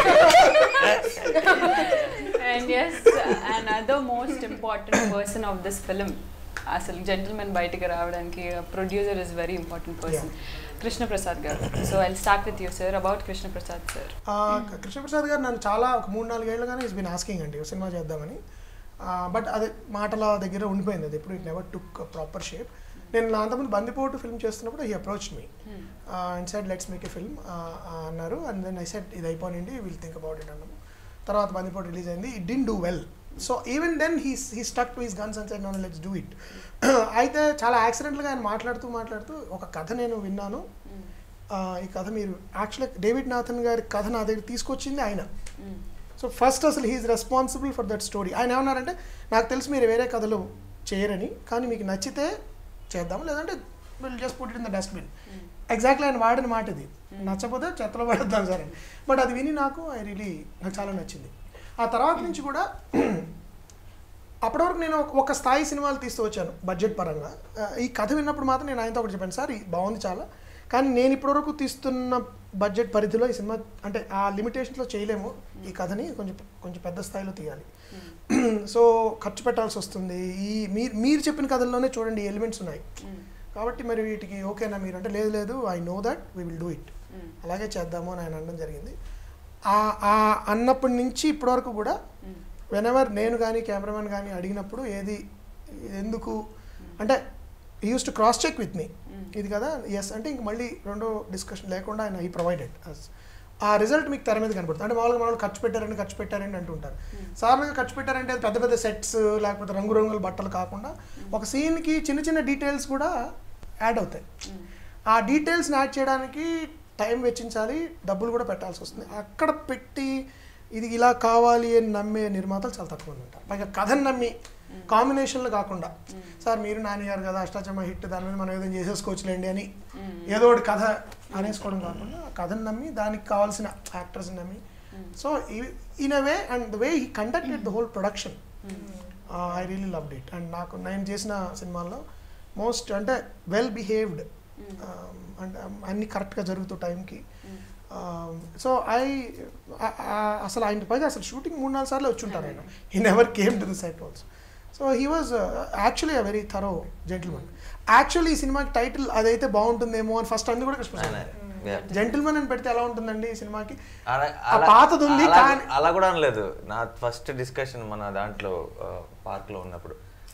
And yes, another most important person of this film, అసలు gentleman బయటికి రావడానికి producer is very important person, Krishna Prasad garu. So I start with you sir, about Krishna Prasad sir. Krishna Prasad garu నన్ను చాలా ఒక 3-4 ఏళ్ళుగానే is been asking అండి సినిమా చేద్దామని. బట్ అదే మాటల దగ్గర ఉండిపోయింది, అది ఎప్పుడు it never took proper shape. నేను నా అంతకుముందు బందిపోటు ఫిల్మ్ చేస్తున్నప్పుడు he approach me and said let's make a film అన్నారు. అండ్ దెన్ ఐ సెడ్ ఇది అయిపోయింది, విల్ థింక్ అబౌట్ ఇట్ అన్నాము. తర్వాత బందిపోటు రిలీజ్ అయింది, it didn't do well. So even then he stuck to his guns and said no let's do it. అయితే చాలా యాక్సిడెంట్గా ఆయన మాట్లాడుతూ ఒక కథ నేను విన్నాను. ఈ కథ మీరు యాక్చువల్గా డేవిడ్ నాథన్ గారి కథ నా దగ్గర తీసుకొచ్చింది ఆయన. సో ఫస్ట్ అసలు he's responsible for that story. ఆయన ఏమన్నారంటే నాకు తెలిసి మీరు వేరే కథలు చేయరని, కానీ మీకు నచ్చితే చేద్దాం, లేదంటే will just put it in the dustbin. Exactly ఆయన వాడిన మాట ఇది, నచ్చపోతే చెత్తలో పడేద్దాం సార్ అని. బట్ అది విని నాకు నాకు చాలా నచ్చింది. ఆ తర్వాత నుంచి కూడా అప్పటివరకు నేను ఒక స్థాయి సినిమాలు తీస్తూ వచ్చాను బడ్జెట్ పరంగా. ఈ కథ విన్నప్పుడు మాత్రం నేను ఆయనతో ఒకటి చెప్పాను, సార్ బాగుంది చాలా, కానీ నేను ఇప్పటివరకు తీస్తున్న బడ్జెట్ పరిధిలో ఈ సినిమా అంటే ఆ లిమిటేషన్స్లో చేయలేము, ఈ కథని కొంచెం పెద్ద స్థాయిలో తీయాలి. సో ఖర్చు పెట్టాల్సి వస్తుంది. మీరు చెప్పిన కథల్లోనే చూడండి ఈ ఎలిమెంట్స్ ఉన్నాయి, కాబట్టి మరి వీటికి ఓకేనా మీరు అంటే, లేదు I know that we will do it, అలాగే చేద్దాము అని ఆయన అనడం జరిగింది. అన్నప్పటి నుంచి ఇప్పటివరకు కూడా వెనెవర్ నేను కానీ కెమెరామెన్ కానీ అడిగినప్పుడు ఎందుకు అంటే he use to cross check with me, ఇది కదా ఎస్ అంటే ఇంక మళ్ళీ రెండో డిస్కషన్ లేకుండా ఆయన హీ ప్రొవైడెడ్ ఆ రిజల్ట్ మీకు తెర మీద కనపడుతుంది. అంటే మామూలుగా మనం ఖర్చు పెట్టారని అంటుంటారు. సాధారణంగా ఖర్చు పెట్టారంటే పెద్ద పెద్ద సెట్స్ లేకపోతే రంగురంగుల బట్టలు కాకుండా ఒక సీన్కి చిన్న చిన్న డీటెయిల్స్ కూడా యాడ్ అవుతాయి. ఆ డీటెయిల్స్ని యాడ్ చేయడానికి టైం వెచ్చించాలి, డబ్బులు కూడా పెట్టాల్సి వస్తుంది. అక్కడ పెట్టి ఇది ఇలా కావాలి అని నమ్మే నిర్మాతలు చాలా తక్కువ మంది ఉంటారు. పైగా కథను నమ్మి కాంబినేషన్లు కాకుండా, సార్ మీరు నాన్నగారు కదా అష్టాచమ్మ హిట్, దాని మీద మనం ఏదైనా చేసేసుకోవచ్చులేండి అని ఏదో ఒకటి కథ అనేసుకోవడం కాకుండా కథను నమ్మి దానికి కావాల్సిన యాక్టర్స్ని నమ్మి. So in a way and the way he conducted the whole production I really loved it. And నేను చేసిన సినిమాల్లో మోస్ట్ అంటే వెల్ బిహేవ్డ్ అండ్ అన్నీ కరెక్ట్గా జరుగుతూ టైంకి. సో అసలు ఆయన పైగా అసలు షూటింగ్ 3-4 సార్లు వచ్చి ఉంటారు ఆయన. He never came to the set also. So he was actually a very thorough gentleman. Actually ఈ సినిమాకి టైటిల్ అదైతే బాగుంటుందేమో అని ఫస్ట్ అందు కూడా జెంటిల్మన్ అని పెడితే ఎలా ఉంటుందండి ఈ సినిమాకి, పాతది ఉంది అలా కూడా అనలేదు. నా ఫస్ట్ డిస్కషన్ మన దాంట్లో పార్క్లో ఉన్నప్పుడు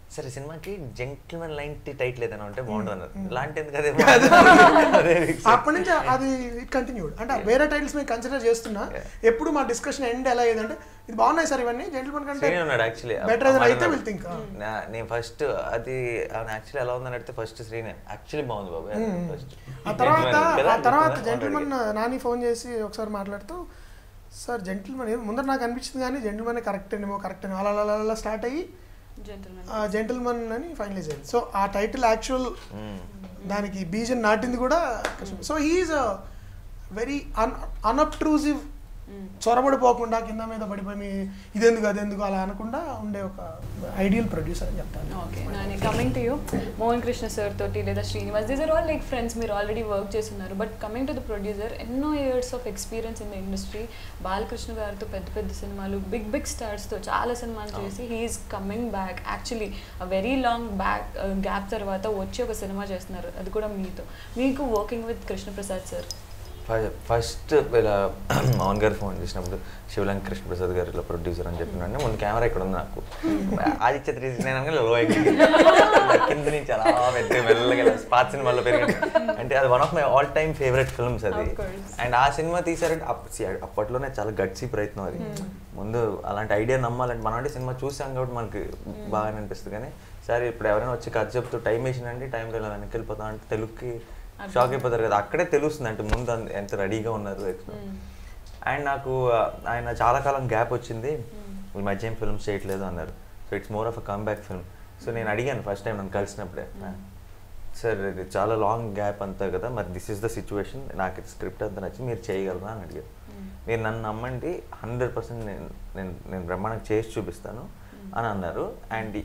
సరే సినిమాకి జెంటిల్మెన్ లాంటి టైటిల్ ఏదైనా ఉంటే బాగుంటుంది అన్నారు. లాంటి ఎందుకు అదే అప్పటి నుంచి అది కంటిన్యూడ్. అంటే వేరే టైటిల్స్ మేము కన్సిడర్ చేస్తున్నా. ఎప్పుడు మా డిస్కషన్ ఎండ్ ఎలా అయ్యేదంటే ఇది బాగున్నాయి సార్ ఇవన్నీ జెంటిల్మెన్ కంటే ఉన్నాడు యాక్చువల్లీ బెటర్ ఏదైనా అయితే విల్ థింక్. నేను ఫస్ట్ అది యాక్చువల్లీ ఎలా ఉందని అడిగితే ఫస్ట్ శ్రీనే యాక్చువల్లీ బాగుంది బాబు. ఫస్ట్ ఆ తర్వాత జెంటిల్మెన్ నాని ఫోన్ చేసి ఒకసారి మాట్లాడుతూ సార్ జెంటిల్మెన్ ముందర నాకు అనిపించింది కానీ జెంటిల్మెన్ కరెక్ట్ ఏమో అలా అలా స్టార్ట్ అయ్యి జెంటిల్మెన్ అని ఫైనలైజ్ అయింది. సో ఆ టైటిల్ యాక్చువల్ దానికి బీజం నాటింది కూడా. So he's a very unobtrusive, చొరబడిపోకుండా కింద మీద పడిపోయి ఇదెందుకు అదెందుకు అలా అనకుండా ఉండే ఒక ఐడియల్ ప్రొడ్యూసర్ అని చెప్తాను. ఓకే, నేను coming to you, Mohan Krishna sir తోటి లేదా Srinivas, these are all like friends, మీరు ఆల్రెడీ వర్క్ చేస్తున్నారు. But coming to the producer, ఎన్నో years of experience in the industry, Balakrishna గారితో పెద్ద పెద్ద సినిమాలు, బిగ్ స్టార్స్తో చాలా సినిమాలు చేసి he's coming back. Actually very long gap తర్వాత వచ్చి ఒక సినిమా చేస్తున్నారు, అది కూడా మీతో. మీకు working with Krishnaprasad sir first ఇలా మోహన్ గారు ఫోన్ చేసినప్పుడు శివలంక కృష్ణప్రసాద్ గారు ఇలా ప్రొడ్యూసర్ అని చెప్పినంటే ముందు కెమెరా ఇక్కడ ఉంది నాకు. ఆదిత్య 369 లో కింద నుంచి అలా పెద్ద మెల్లగా స్పాట్ సినిమాలో పెరిగింది. అంటే అది one of my all time favourite films అది. అండ్ ఆ సినిమా తీసారంటే అప్పట్లోనే చాలా గట్సీ ప్రయత్నం అది. ముందు అలాంటి ఐడియా నమ్మాలంటే మనం అంటే సినిమా చూసాం కాబట్టి మనకి బాగానే అనిపిస్తుంది. కానీ సరే ఇప్పుడు ఎవరైనా వచ్చి కథ చెప్తూ టైం వేసినండి టైంలో ఇలా వెనక్కి వెళ్ళిపోతాం అంటే తెలుగుకి షాక్ అయిపోతారు కదా. అక్కడే తెలుస్తుంది అంటే ముందు ఎంత రెడీగా ఉన్నారు. అండ్ నాకు ఆయన చాలా కాలం గ్యాప్ వచ్చింది, ఈ మధ్య ఏం ఫిల్మ్స్ చేయట్లేదు అన్నారు. So it's more of a comeback film. So నేను అడిగాను ఫస్ట్ టైం నన్ను కలిసినప్పుడే, సార్ ఇది చాలా లాంగ్ గ్యాప్ అంతా కదా, మరి దిస్ ఇస్ ద సిచ్యువేషన్, నాకు ఇది స్క్రిప్ట్ అంతా నచ్చి మీరు చేయగలరా అని అడిగారు. మీరు నన్ను నమ్మండి 100% నేను బ్రహ్మాండంగా చేసి చూపిస్తాను అని అన్నారు. అండ్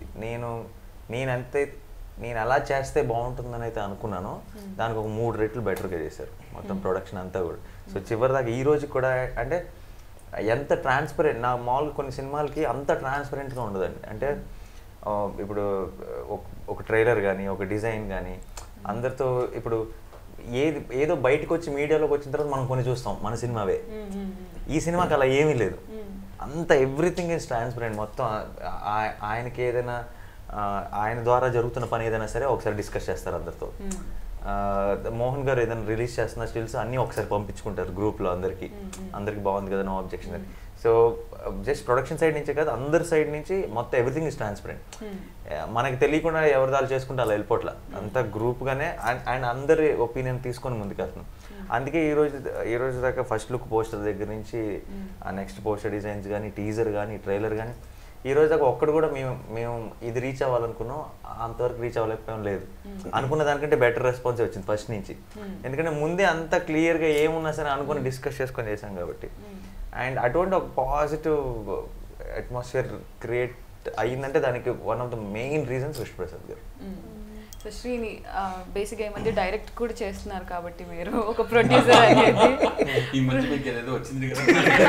నేను ఎలా చేస్తే బాగుంటుందని అయితే అనుకున్నాను, దానికి ఒక 3 రెట్లు బెటర్గా చేశారు మొత్తం ప్రొడక్షన్ అంతా కూడా. సో చివరిదాకా ఈ రోజు కూడా అంటే ఎంత ట్రాన్స్పరెంట్, నా మామూలుగా కొన్ని సినిమాలకి అంత ట్రాన్స్పరెంట్గా ఉండదండి. అంటే ఇప్పుడు ఒక ట్రైలర్ కానీ ఒక డిజైన్ కానీ అందరితో ఇప్పుడు ఏదో బయటకు వచ్చి మీడియాలోకి వచ్చిన తర్వాత మనం కొన్ని చూస్తాం మన సినిమావే. ఈ సినిమాకి అలా ఏమీ లేదు, అంత ఎవ్రీథింగ్ ఈజ్ ట్రాన్స్పరెంట్. మొత్తం ఆయనకి ఏదైనా ఆయన ద్వారా జరుగుతున్న పని ఏదైనా సరే ఒకసారి డిస్కస్ చేస్తారు అందరితో. మోహన్ గారు ఏదైనా రిలీజ్ చేస్తున్న స్టిల్స్ అన్నీ ఒకసారి పంపించుకుంటారు గ్రూప్లో అందరికీ బాగుంది కదా, నో అబ్జెక్షన్ అని. సో జస్ట్ ప్రొడక్షన్ సైడ్ నుంచే కాదు అందరి సైడ్ నుంచి మొత్తం ఎవ్రీథింగ్ ఇస్ ట్రాన్స్పరెంట్. మనకి తెలియకుండా ఎవరిదాలు చేసుకుంటే అలా వెళ్ళిపోట్లా, అంతా గ్రూప్గానే అండ్ అందరి ఒపీనియన్ తీసుకొని ముందుకెళ్తున్నాం. అందుకే ఈ రోజు దాకా ఫస్ట్ లుక్ పోస్టర్ దగ్గర నుంచి ఆ నెక్స్ట్ పోస్టర్ డిజైన్స్ కానీ టీజర్ కానీ ట్రైలర్ కానీ ఈ రోజు దాకా ఒక్కడు కూడా మేము ఇది రీచ్ అవ్వాలనుకున్నాం అంతవరకు రీచ్ అవ్వలేకపోయాం లేదు. అనుకున్న దానికంటే బెటర్ రెస్పాన్స్ వచ్చింది ఫస్ట్ నుంచి, ఎందుకంటే ముందే అంత క్లియర్గా ఏమున్నా సరే అనుకుని డిస్కస్ చేసుకొని చేశాం కాబట్టి. అండ్ అటువంటి ఒక పాజిటివ్ అట్మాస్ఫియర్ క్రియేట్ అయ్యిందంటే దానికి one of the main reasons Krishnaprasad garu. So Srini బేసిక్గా ఈ మధ్య డైరెక్ట్ కూడా చేస్తున్నారు కాబట్టి మీరు ఒక ప్రొడ్యూసర్ అనేది ఈ మధ్య మీకు ఏదో వచ్చింది కదా,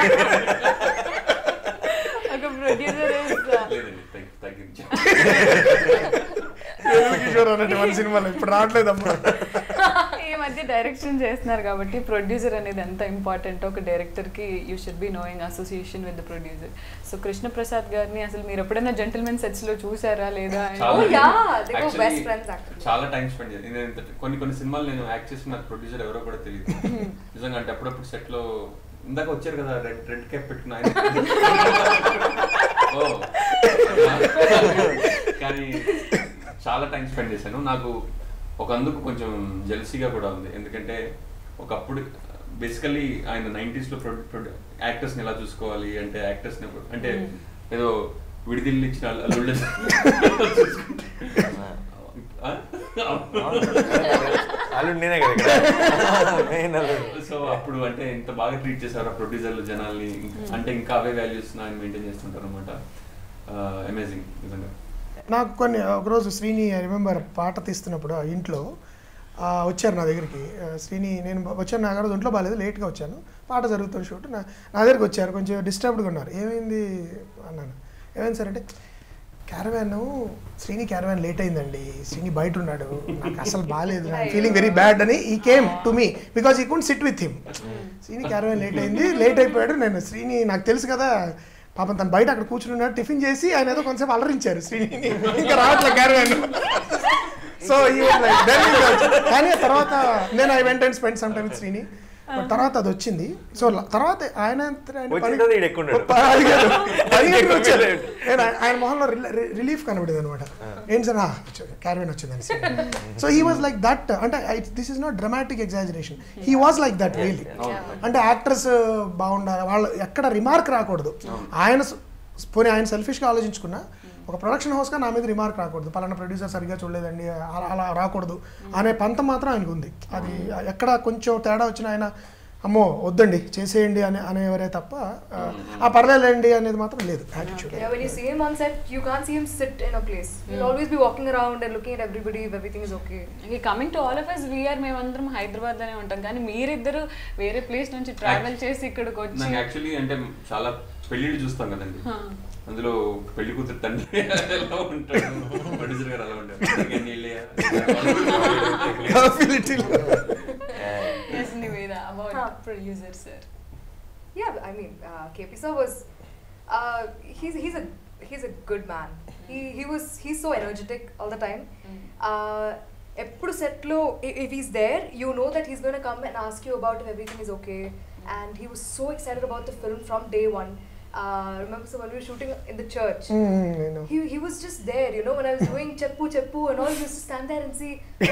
ఒక ప్రొడ్యూసర్ కిషోర్ అన్నట్టు మన సినిమాలో ఇప్పుడు రావట్లేదమ్మా. ఈ మధ్య డైరెక్షన్ చేస్తున్నారు కాబట్టి ప్రొడ్యూసర్ అనేది ఎంత ఇంపార్టెంట్. ఒక డైరెక్టర్కి you should be knowing association with the producer. So Krishnaprasad గారిని అసలు మీరు ఎప్పుడైనా జెంటిల్మెన్ సెట్స్ లో చూసారా లేదా? చాలా టైం స్పెండ్ చేయాలి. కొన్ని సినిమాలు నేను యాక్ట్ చేసిన ప్రొడ్యూసర్ ఎవరో కూడా తెలియదు నిజంగా. అంటే అప్పుడప్పుడు సెట్ లో ఇందాక వచ్చారు కదా రెడ్ క్యాప్ పెట్టుకున్న ఆయన, కానీ చాలా టైం స్పెండ్ చేశాను. నాకు ఒక అందుకు కొంచెం జెలసీగా కూడా ఉంది, ఎందుకంటే ఒకప్పుడు బేసికల్లీ ఆయన 90s లో యాక్టర్స్ని ఎలా చూసుకోవాలి అంటే యాక్టర్స్ని అంటే ఏదో విడిదిల్లు ఇచ్చిన అల్లుళ్ళు సో అప్పుడు అంటే ఇంత బాగా ట్రీట్ చేశారు ఆ ప్రొడ్యూసర్లు జనాల్ని, అంటే ఇంకా అవే వాల్యూస్ ఆయన మెయింటైన్ చేస్తుంటారు అనమాట. అమేజింగ్ నిజంగా. నాకు ఒకరోజు శ్రీని ఐ రిమెంబర్ పాట తీస్తున్నప్పుడు ఇంట్లో వచ్చారు నా దగ్గరికి. శ్రీని నేను వచ్చాను, నాకు రోజు ఒంట్లో బాగాలేదు, లేట్గా వచ్చాను, పాట జరుగుతున్న షూట్ నా దగ్గరికి వచ్చారు, కొంచెం డిస్టర్బ్డ్గా ఉన్నారు. ఏమైంది అన్నాను. ఏమైంది సార్ అంటే క్యారవాన్ శ్రీని క్యారవాన్ లేట్ అయిందండి, శ్రీని బయట ఉన్నాడు, నాకు అసలు బాగాలేదు, ఫీలింగ్ వెరీ బ్యాడ్ అని he came to me because he could sit with him. Srini caravan late అయిపోయాడు. నేను శ్రీని నాకు తెలుసు కదా పాపం తను బయట అక్కడ కూర్చుని ఉన్నాడు, టిఫిన్ చేసి ఆయన ఏదో కొంచెం అలరించారు శ్రీని, ఇంకా రావట్లేదు క్యారవాన్. సో కానీ తర్వాత నేను I went and spend some time with Srini. తర్వాత అది వచ్చింది. సో తర్వాత ఆయన ఆయన మొహంలో రిలీఫ్ కనబడేది అనమాట. ఏంటి సార్ క్యారవాన్ వచ్చిందని. So he was like that. అంటే this is not dramatic exaggeration, he was like that really. అంటే యాక్టర్స్ బాగుండాలి, వాళ్ళు ఎక్కడ రిమార్క్ రాకూడదు. ఆయన పోనీ ఆయన సెల్ఫిష్గా ఆలోచించుకున్నా ఒక ప్రొడక్షన్ హౌస్గా నా మీద రిమార్క్ రాకూడదు, పలానా ప్రొడ్యూసర్ సరిగ్గా చూడలేదండి అలా రాకూడదు అనే పంతం మాత్రం ఆయనకు ఉంది. అది ఎక్కడ కొంచెం తేడా వచ్చిన ఆయన అమ్మో వద్దండి చేసేయండి అనేవరే తప్ప ఆ పర్లేదండి అనేది మాత్రం లేదు attitude. Yeah, when you see him on set, you can't see him sit in a place. He'll always be walking around and looking at everybody if everything is okay. Coming to all of us, మేమందరం హైదరాబాద్ లోనే ఉంటాం, కానీ మీరిద్దరు వేరే place నుంచి travel చేసి ఇక్కడికి వచ్చి. నాకు యాక్చువల్లీ అంటే చాలా పెళ్ళిళ్ళు చూస్తాం కదండి, అందులో పెళ్లి కూతురు తండ్రి ఎలా ఉంటాడు, ప్రొడ్యూసర్ గారు అలా ఉంటారు. Yes, Niveda, about producer sir. Yeah, I mean, KP sir was he's a good man. He's so energetic all the time. Eppudu set lo if he's there, you know that he's going to come and ask you about if everything is okay. And he was so excited about the film from day one. Remember, so when we were shooting in the church, he was just there, you know, when I was doing cheppu cheppu and all, he used to stand there and see,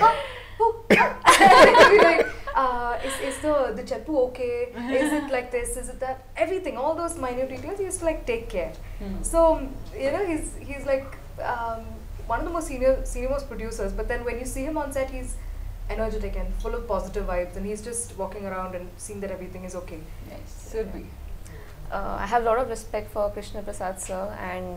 like, is the cheppu okay? Is it like this? Is it that? Everything, all those minute details, he used to like take care. So, you know, he's like one of the most senior most producers. But then when you see him on set, he's energetic and full of positive vibes, and he's just walking around and seeing that everything is okay. Yes, Surbhi. I have a lot of respect for Krishna Prasad sir, and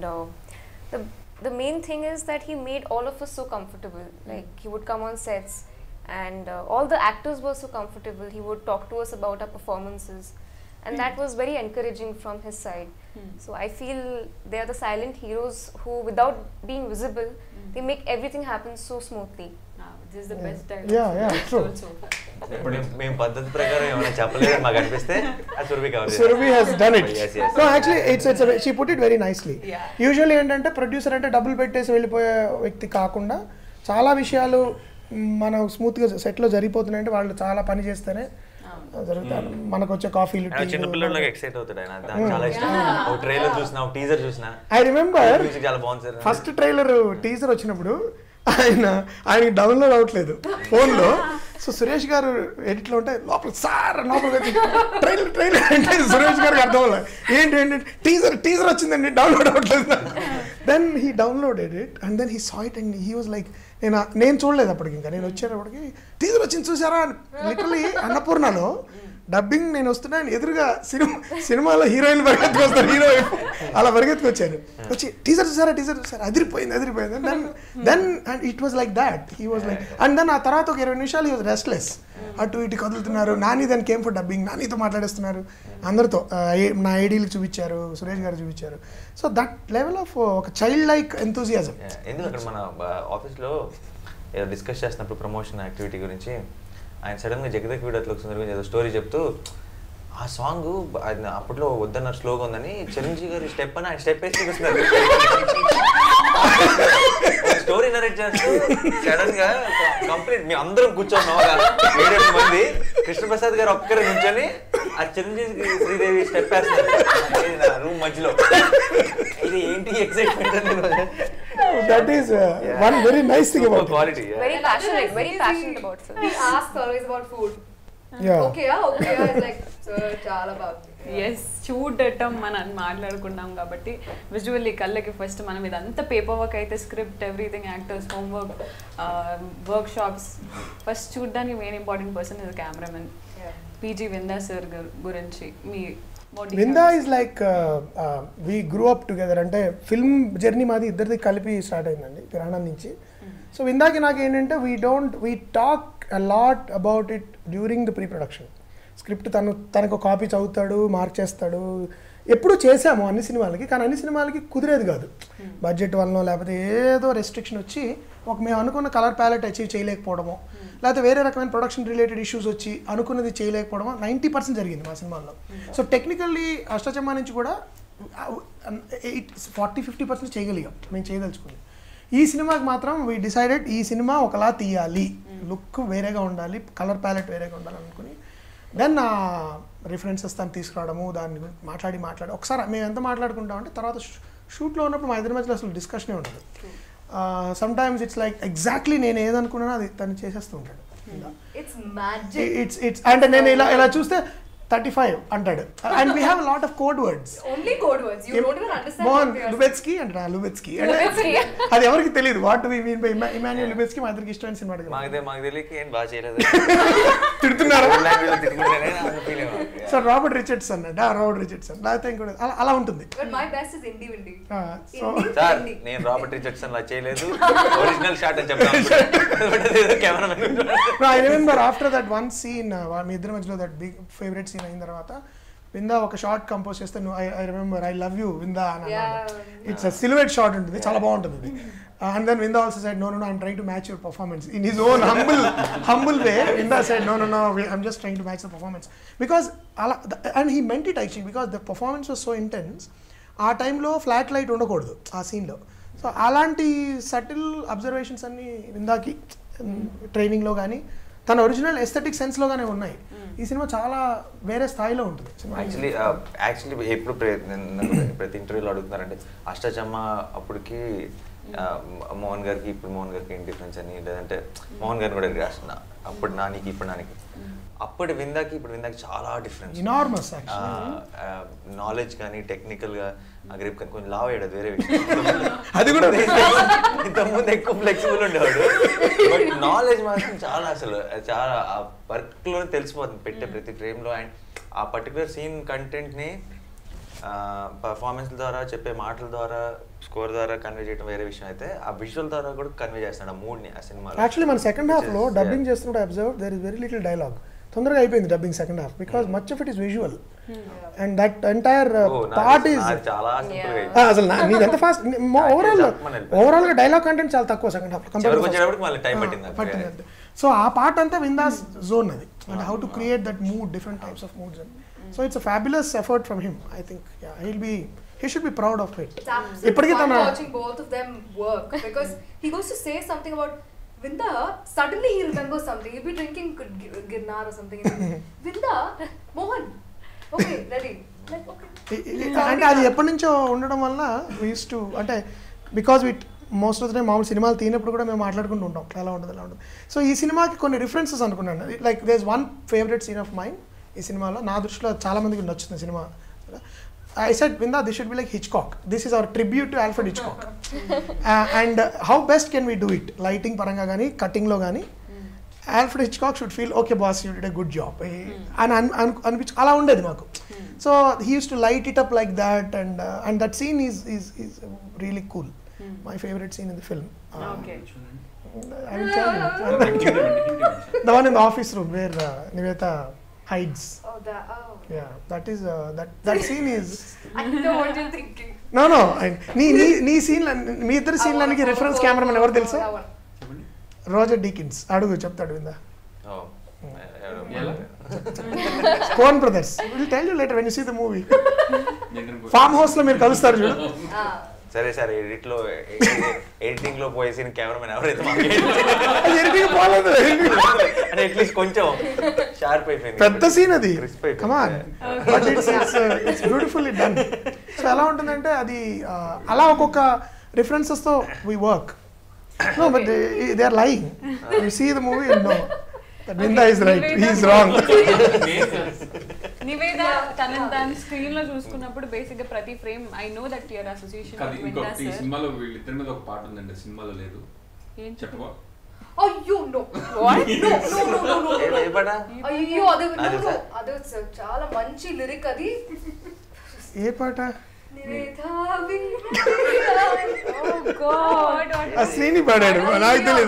the main thing is that he made all of us so comfortable. Like, he would come on sets and all the actors were so comfortable. He would talk to us about our performances, and that was very encouraging from his side. So I feel they are the silent heroes who, without being visible, they make everything happen so smoothly. This is the best dialogue. Yeah, true. ఇప్పుడు మేము పద్ధతి ప్రకారం ఏమైనా చెప్పలేదు మాకు అనిపిస్తే అది Surbhi cover చేస్తుంది. Surbhi has done it. Yes. No, actually she put it very nicely. Yeah. Usually ఏంటంటే ప్రొడ్యూసర్ అంటే డబ్బులు పెట్టేసి వెళ్ళిపోయే వ్యక్తి కాకుండా చాలా విషయాలు మనం స్మూత్గా సెట్లో జరిగిపోతున్నాయంటే వాళ్ళు చాలా పని చేస్తేనే జరుగుతారు. మనకు వచ్చే కాఫీలు చిన్నపిల్లలకి ఎక్సైట్ అవుతాడు ఆయన, దానికి చాలా ఇష్టం. ఒక ట్రైలర్ చూసినా, ఒక టీజర్ చూసినా, ఐ రిమెంబర్ చాలా బాగుంది సార్. ఫస్ట్ ట్రైలర్ టీజర్ వచ్చినప్పుడు ఆయనకి డౌన్లోడ్ అవ్వట్లేదు ఫోన్లో. సో సురేష్ గారు ఎడిట్లో ఉంటే లోపల సార్ లోపల ట్రైలర్ అంటే సురేష్ గారికి అర్థం అవ్వలేదు. ఏంటి టీజర్ వచ్చిందండి, డౌన్లోడ్ అవ్వట్లేదు. Then he downloaded it and then he saw it and he was like, నేను చూడలేదు అప్పటికి, ఇంకా నేను వచ్చేటప్పటికి టీజర్ వచ్చింది చూసారా. లిటరలీ అన్నపూర్ణలో డబ్బింగ్ నేను వస్తున్నా, ఎదురుగా సినిమాలో హీరోయిన్ పరిగెత్తుకు వస్తారు, హీరో అలా పరిగెత్తుకు వచ్చాను. వచ్చి టీజర్ చూసారా అదిరిపోయింది. Then and it was like that. He was like, and then ఆ తర్వాత ఒక 20 నిమిషాలు హీ వాజ్ రెస్ట్లెస్. అటు ఇటు కదులుతున్నారు. నాని దాని కేమ్ ఫర్ డబ్బింగ్, నానితో మాట్లాడేస్తున్నారు అందరితో. నా ఐడీలు చూపించారు, సురేష్ గారు చూపించారు. సో దట్ లెవెల్ ఆఫ్ ఒక చైల్డ్ లైక్ ఎంతూజియాజం. ఎందుకు అక్కడ మన ఆఫీస్లో ఏదో డిస్కస్ చేస్తున్నప్పుడు ప్రమోషన్ యాక్టివిటీ గురించి ఆయన సడన్గా జగదక్ వీడియోలోకి సుందర్ గురించి ఏదో స్టోరీ చెప్తూ, ఆ సాంగ్ అప్పట్లో వద్దన్నారు స్లోగా ఉందని చిరంజీవి గారి స్టెప్ అని ఆయన స్టెప్ వేసి చూపిస్తున్నారు. స్టోరీ నరేట్ చేస్తూ సడన్ గా కంప్లీట్ మేము అందరం కూర్చోన్నాం 7 మంది, కృష్ణప్రసాద్ గారు ఒక్కరి నుంచొని ఆ చిరంజీవి శ్రీదేవి స్టెప్ వేస్తున్నారు రూమ్ మధ్యలో. ఇది ఏంటి ఎక్సైట్మెంట్ అనేది. That is one very nice thing about quality. Very passionate about film. He asks always about food. Yeah. Okay, it's like, sir, చాలా బాగుంది. ఎస్, చూడటం మనం మాట్లాడుకున్నాం కాబట్టి విజువల్లీ కళ్ళకి ఫస్ట్ మనం ఇదంతా పేపర్ వర్క్ అయితే script everything actors homework workshops first చూడడానికి main important person is cameraman. PG Vinda sir గురించి మీ Vinda is like we grew up together. అంటే ఫిల్మ్ జర్నీ మాది ఇద్దరిది కలిపి స్టార్ట్ అయిందండి కిరాణం నుంచి. సో విందాకి నాకు ఏంటంటే we talk a lot about it during the pre production. Script తనకు కాపీ చదువుతాడు, మార్క్ చేస్తాడు. ఎప్పుడు చేసాము అన్ని సినిమాలకి, కానీ అన్ని సినిమాలకి కుదిరేది కాదు. బడ్జెట్ వల్ల లేకపోతే ఏదో రెస్ట్రిక్షన్ వచ్చి మేము అనుకున్న కలర్ ప్యాలెట్ అచీవ్ చేయలేకపోవడము, లేకపోతే వేరే రకమైన ప్రొడక్షన్ రిలేటెడ్ ఇష్యూస్ వచ్చి అనుకున్నది చేయలేకపోవడం 90% జరిగింది మా సినిమాల్లో. సో టెక్నికల్లీ అష్టచమ్మ నుంచి కూడా 40-50% చేయగలిగాం మేము చేయదలుచుకుంది. ఈ సినిమాకి మాత్రం వీ డిసైడెడ్ ఈ సినిమా ఒకలా తీయాలి, లుక్ వేరేగా ఉండాలి, కలర్ ప్యాలెట్ వేరేగా ఉండాలి అనుకుని దెన్ రిఫరెన్సెస్ దాన్ని తీసుకురావడము, దాన్ని మాట్లాడి ఒకసారి మేము ఎంత మాట్లాడుకుంటామంటే తర్వాత షూట్లో ఉన్నప్పుడు మా ఇద్దరి మధ్యలో అసలు డిస్కషనే ఉంటుంది. Sometimes it's like exactly నేను ఏదనుకున్నానో అది తను చేసేస్తూ ఉంటాడు. ఇట్స్ అంటే నేను ఇలా చూస్తే 35 అంటాడు. And we have lot of code words. Mohan Lubezki అంటే లుబెత్స్కీ అది ఎవరికి తెలియదు. What we mean by Emmanuel Lubezki మా ఇద్దరికి ఇష్టమైన సినిమా. మాకు తెలియక ఏం బాగా చేయలేదు తిడుతున్నారు. So Robert Richardson Robert Richardson లేకపోతే ఇంకోటి అలా ఉంటుంది. సార్ నేను రాబర్ట్ రిచర్డ్సన్ లా చేయలేదు, ఒరిజినల్ షాట్ అని చెప్తాను. I remember after that one scene మీ ఇద్దరి మధ్యలో దట్ బిగ్ ఫేవరెట్ సీన్ అయిన తర్వాత విందా ఒక షార్ట్ కంపోజ్ చేస్తే I remember I love you Vinda అని అన్నాడు. ఇట్స్ సిల్హుయెట్ షాట్ ఉంటుంది, చాలా బాగుంటుంది అది. And then Vinda also said, no, I'm trying to match your performance. In his own humble way, Vinda said, no, I'm just trying to match the performance. Because, and he meant it actually, because the performance was so intense. ఆ టైంలో flat light ఉండకూడదు ఆ సీన్లో. So అలాంటి subtle observations అన్ని విందాకి ట్రైనింగ్లో కానీ తన ఒరిజినల్ ఎస్థెటిక్ సెన్స్లోగానే ఉన్నాయి. ఈ సినిమా చాలా వేరే స్థాయిలో ఉంటుంది. యాక్చువల్లీ ఎప్పుడు ప్రతి ఇంటర్వ్యూలో అడుగుతున్నారంటే అష్టాచమ్మ అప్పటికి మోహన్ గారికి ఇప్పుడు మోహన్ గారికి ఏం డిఫరెన్స్ అని, లేదంటే మోహన్ గారిని కూడా రాసిన అప్పుడు నానికి ఇప్పుడు నానికి అప్పటి విందాకి ఇప్పుడు విందాకి చాలా డిఫరెన్స్. ఎనార్మస్ నాలెడ్జ్ కానీ టెక్నికల్గా గ్రిప్ కానీ కొంచెం లావ్ అయ్యాడు, వేరే విషయం. అది కూడా ఇంతకుముందు ఎక్కువ ఫ్లెక్సిబుల్ ఉండేవాడు, బట్ నాలెడ్జ్ మాత్రం చాలా అసలు చాలా ఆ వర్క్లోనే తెలిసిపోతుంది పెట్టే ప్రతి ఫ్రేమ్లో. అండ్ ఆ పర్టికులర్ సీన్ కంటెంట్ని పర్ఫార్మెన్స్ ద్వారా చెప్పే మాటల ద్వారా స్కోర్ ద్వారా కన్వే చేయడం వేరే విషయం అయితే ఆ విజువల్ ద్వారా కూడా కన్వే చేస్తాడు ఆ మూడ్ని ఆ సినిమాలో. యాక్చువల్లీ మన సెకండ్ హాఫ్లో డబ్బింగ్ చేస్తున్నప్పుడు observe there is very little dialogue. తొందరగా అయిపోయింది dubbing second half because much of it is visual and that entire part is చాలా అసలు నీది ఎంత ఫాస్ట్. ఓవరాల్ గా డైలాగ్ కంటెంట్ చాలా తక్కువ సెకండ్ హాఫ్ పట్టింది. సో ఆ పార్ట్ అంతా విందాస్ జోన్ అది, and how to create that mood, different types of moods. So it's a fabulous effort from him. I think he should be proud of it. It's watching both of them work because he goes to say something about Vinda, suddenly he remembers something. He'll be drinking Girnar or something. Vinda, Mohan, okay, ready. Like, okay. అంటే అది ఎప్పటి నుంచో ఉండడం వల్ల we used to అంటే because we most of the time మామూలు సినిమాలు తీనప్పుడు కూడా మేము మాట్లాడుకుంటూ ఉంటాం ఎలా ఉంటుంది. సో ఈ సినిమాకి కొన్ని రిఫరెన్సెస్ అనుకున్నాను. Like there is one favourite scene of mind ఈ సినిమాలో, నా దృష్టిలో చాలా మందికి నచ్చుతుంది సినిమా. I said Vinda this should be like Hitchcock, this is our tribute to Alfred Hitchcock. And how best can we do it lighting పరంగా కానీ కటింగ్లో కానీ Alfred Hitchcock should feel okay boss you did a good job అని అనిపించు అలా ఉండేది మాకు. So he use to light it up like that and that scene is really cool. My favourite scene in the film. I will tell you. The one in the office room where Nivetha hides. Yeah, that is that scene is. I know what you're thinking. No. Nee scene మీ ఇద్దరు scene లనికి reference cameraman ఎవరు తెలుసా? Roger Deakins. అడుగు చెప్తాడు Vinda. Coen brothers. We'll tell you later when you see the movie. Farm house లో మీరు కలుస్తారు చూడు. సరే సార్ ఎడిటింగ్ లో పోయేసిన కెమెరామెన్ ఎవరైతే అట్లీస్ట్ కొంచెం షార్ప్ అయిపోయింది. పెద్ద సీన్ అది, come on, but it's beautifully done. So ఎలా ఉంటుందంటే అది అలా ఒక్కొక్క రిఫరెన్సెస్ తో we work. No but they are lying. You see the movie and know that Vinda is right, he is wrong. Niveda తన స్క్రీన్ లో చూసుకున్నప్పుడు బేసిక్ గా ప్రతి frame I know that your association with Vinda sir. ఈ సినిమాలో వీళ్ళిద్దరి మీద ఒక పాట ఉందండి, సినిమాలో లేదు. ఏం చెప్పవా? అయ్యో నో వాట్ నో అయ్యో అదే చాలా మంచి లిరిక్ అది. ఏ పాట? శ్రీని పాడాడు, నాకు తెలియదు.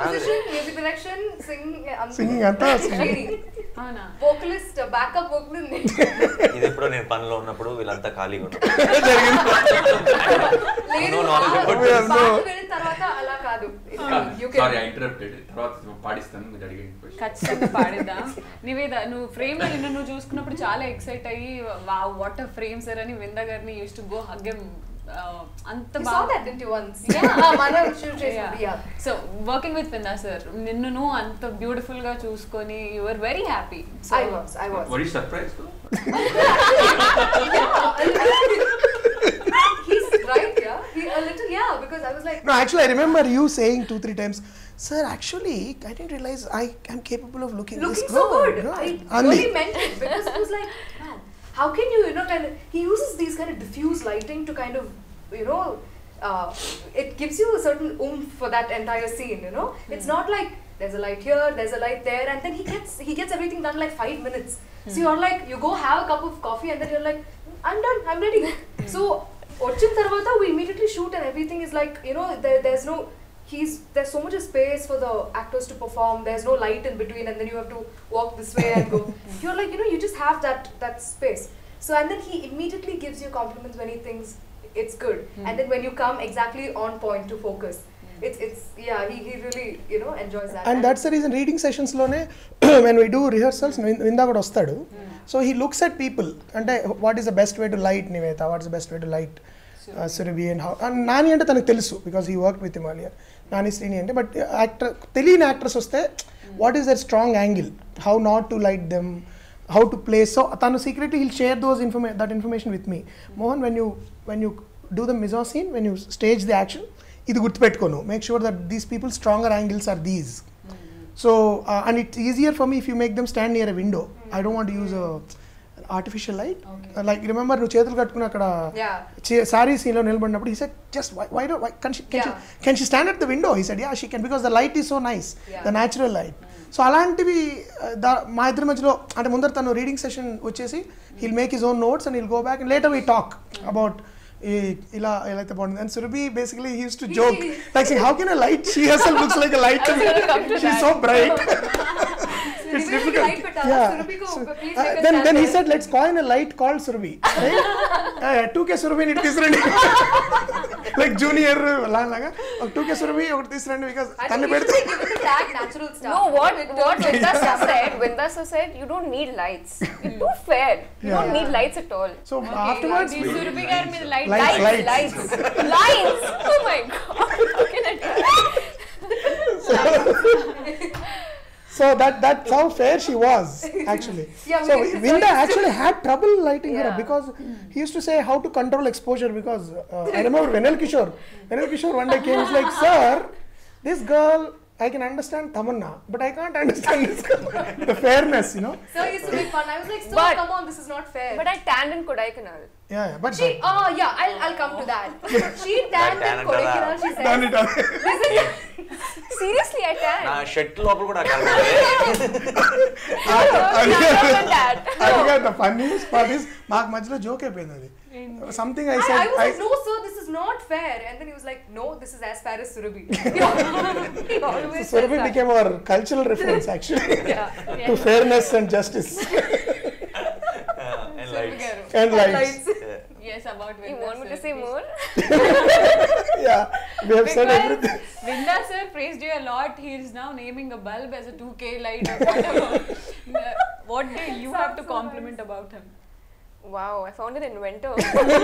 సింగింగ్ అంతా వోకలిస్ట్, బ్యాకప్ వోకలిస్ట్. ఇది ఎప్పుడో నేను పనిలో ఉన్నప్పుడు వీళ్ళంతా ఖాళీగా ఉన్నారు. తర్వాత అలా కాదు, You can. Sorry I interrupted. తర్వాత పాడిస్తాను మీరు అడిగే క్వశ్చన్. ఖచ్చితంగా పాడేద్దాం. నివేద, నువ్వు ఫ్రేమ్ లో నిన్ను నువ్వు చూసుకున్నప్పుడు చాలా ఎక్సైట్ అయ్యి వాట్ అ ఫ్రేమ్ సార్ అని విందా గారిని use to go hug him. అంత You saw that, didn't you, once? So working with Vinda sir, నిన్ను నువ్వు అంత బ్యూటిఫుల్ గా చూసుకొని you are very happy. I was. Were you surprised? He's right, yeah. A little, yeah, because I was like. No, actually, I remember you saying 2-3 times, "Sir, actually, I didn't realize I am capable of looking this So good. Yeah. I Andy. really meant it because it was like, man, how can you, kind of, he uses these kind of diffuse lighting to kind of, it gives you a certain oomph for that entire scene, It's not like there's a light here, there's a light there, and then he gets everything done like 5 minutes. So you're like, you go have a cup of coffee and then you're like, I'm done, I'm ready. So, Ochin Tarvata, we immediately shoot and everything is like, there's no, there's so much space for the actors to perform, there's no light in between and then you have to walk this way and go. You're like, you just have that space. So, and then he immediately gives you compliments when he thinks it's good. And then when you come exactly on point to focus, it's he really, enjoys that. And that's the reason reading sessions lone when we do rehearsals, Vinda kuda ostadu. So he looks at people and what is the best way to light Nivetha, what is the best way to light Surabhi and how. And Nani ante tanaku telusu because he worked with him earlier. Nani Srini ante, but teliyani actors oste what is their strong angle, how not to light them, how to place. So tanu secretly he'll share that information with me. Mohan, when you do the mise en scene, when you stage the action, ఇది గుర్తుపెట్టుకోను, make sure that these people's stronger angles are these. So and it's easier for me if you make them stand near a window. I don't want to use a artificial light. Like remember నువ్వు చేతులు కట్టుకుని అక్కడ sorry scene లో నిలబడినప్పుడు he said just why can she stand at the window? He said yeah she can because the light is so nice, the natural light. సో అలాంటివి మా ఇద్దరి మధ్యలో అంటే ముందర తను రీడింగ్ సెషన్ వచ్చేసి he'll make his own notes and he'll go back and later we talk about ఇలా ఎలా అయితే బాగుంది. And Surabhi basically he used to joke like saying how can a light, she herself looks like a light to me, she's so bright. It's difficult. Then he said let's coin a light called Surabhi, right? 2K Surabhi ni తీసురండి like junior లాగా 2K Surabhi ఒకటి తీసురండి because తన్ని పెడితే natural stuff. No, what Vinda said, you don't need lights. You're too fair. You don't need lights at all. So afterwards Surabhi గారి మీద Lights. Oh my god. How can I do that? So that's how fair she was actually. So Vinda actually had trouble lighting her up because he used to say how to control exposure because I remember Venel Kishore one day came, he's like, sir, this girl I can understand Tamanna, but I can't understand this girl. The fairness, So it used to be fun. I was like, sir, come on, this is not fair. But I tanned in Kodaikanal. Yeah, but She, I'll come to that. She tanned in Kodaikanal, she said. done it. Seriously, I tanned. నా shirt లోపల కూడా అదిగా the funniest part is మాకు మధ్యలో joke అయిపోయింది అది. Something I said. I was like, no sir, this is not fair. And then he was like, no, this is as fair as Surabhi. He always Surabhi says became our cultural reference actually to fairness and justice and lights. and lights. Yes, about You Vinda want me sir, to say please. more? Yeah, we have said Because everything. Vinda sir praised you a lot. He is now naming a bulb as a 2K light or whatever. What do you have to compliment about him? Wow, I found an inventor.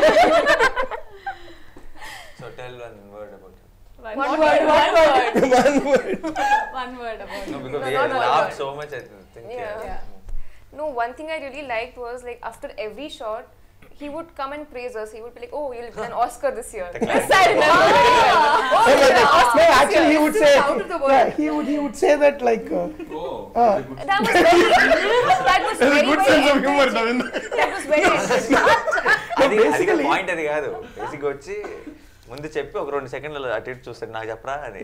So tell one word about him. One word. One word. One word about No, him. because No, we not one laughed word. so much I think. Yeah. No, one thing I really liked was like after every shot, he would come and praise us. He would be like, "Oh, you'll win an Oscar this year." This I remember very well. Oh, No, you'll win an Oscar no, this actually he year. would This say is out of the world. he would say that like Oh, That was very, that was very, good very sense of humor, encouraging. Davinder. That was very encouraging. అది point అది కాదు. Basic వచ్చి ముందు చెప్పి ఒక 2 సెకండ్లు అటు ఇటు చూస్తాడు నాకు చెప్పరా అని.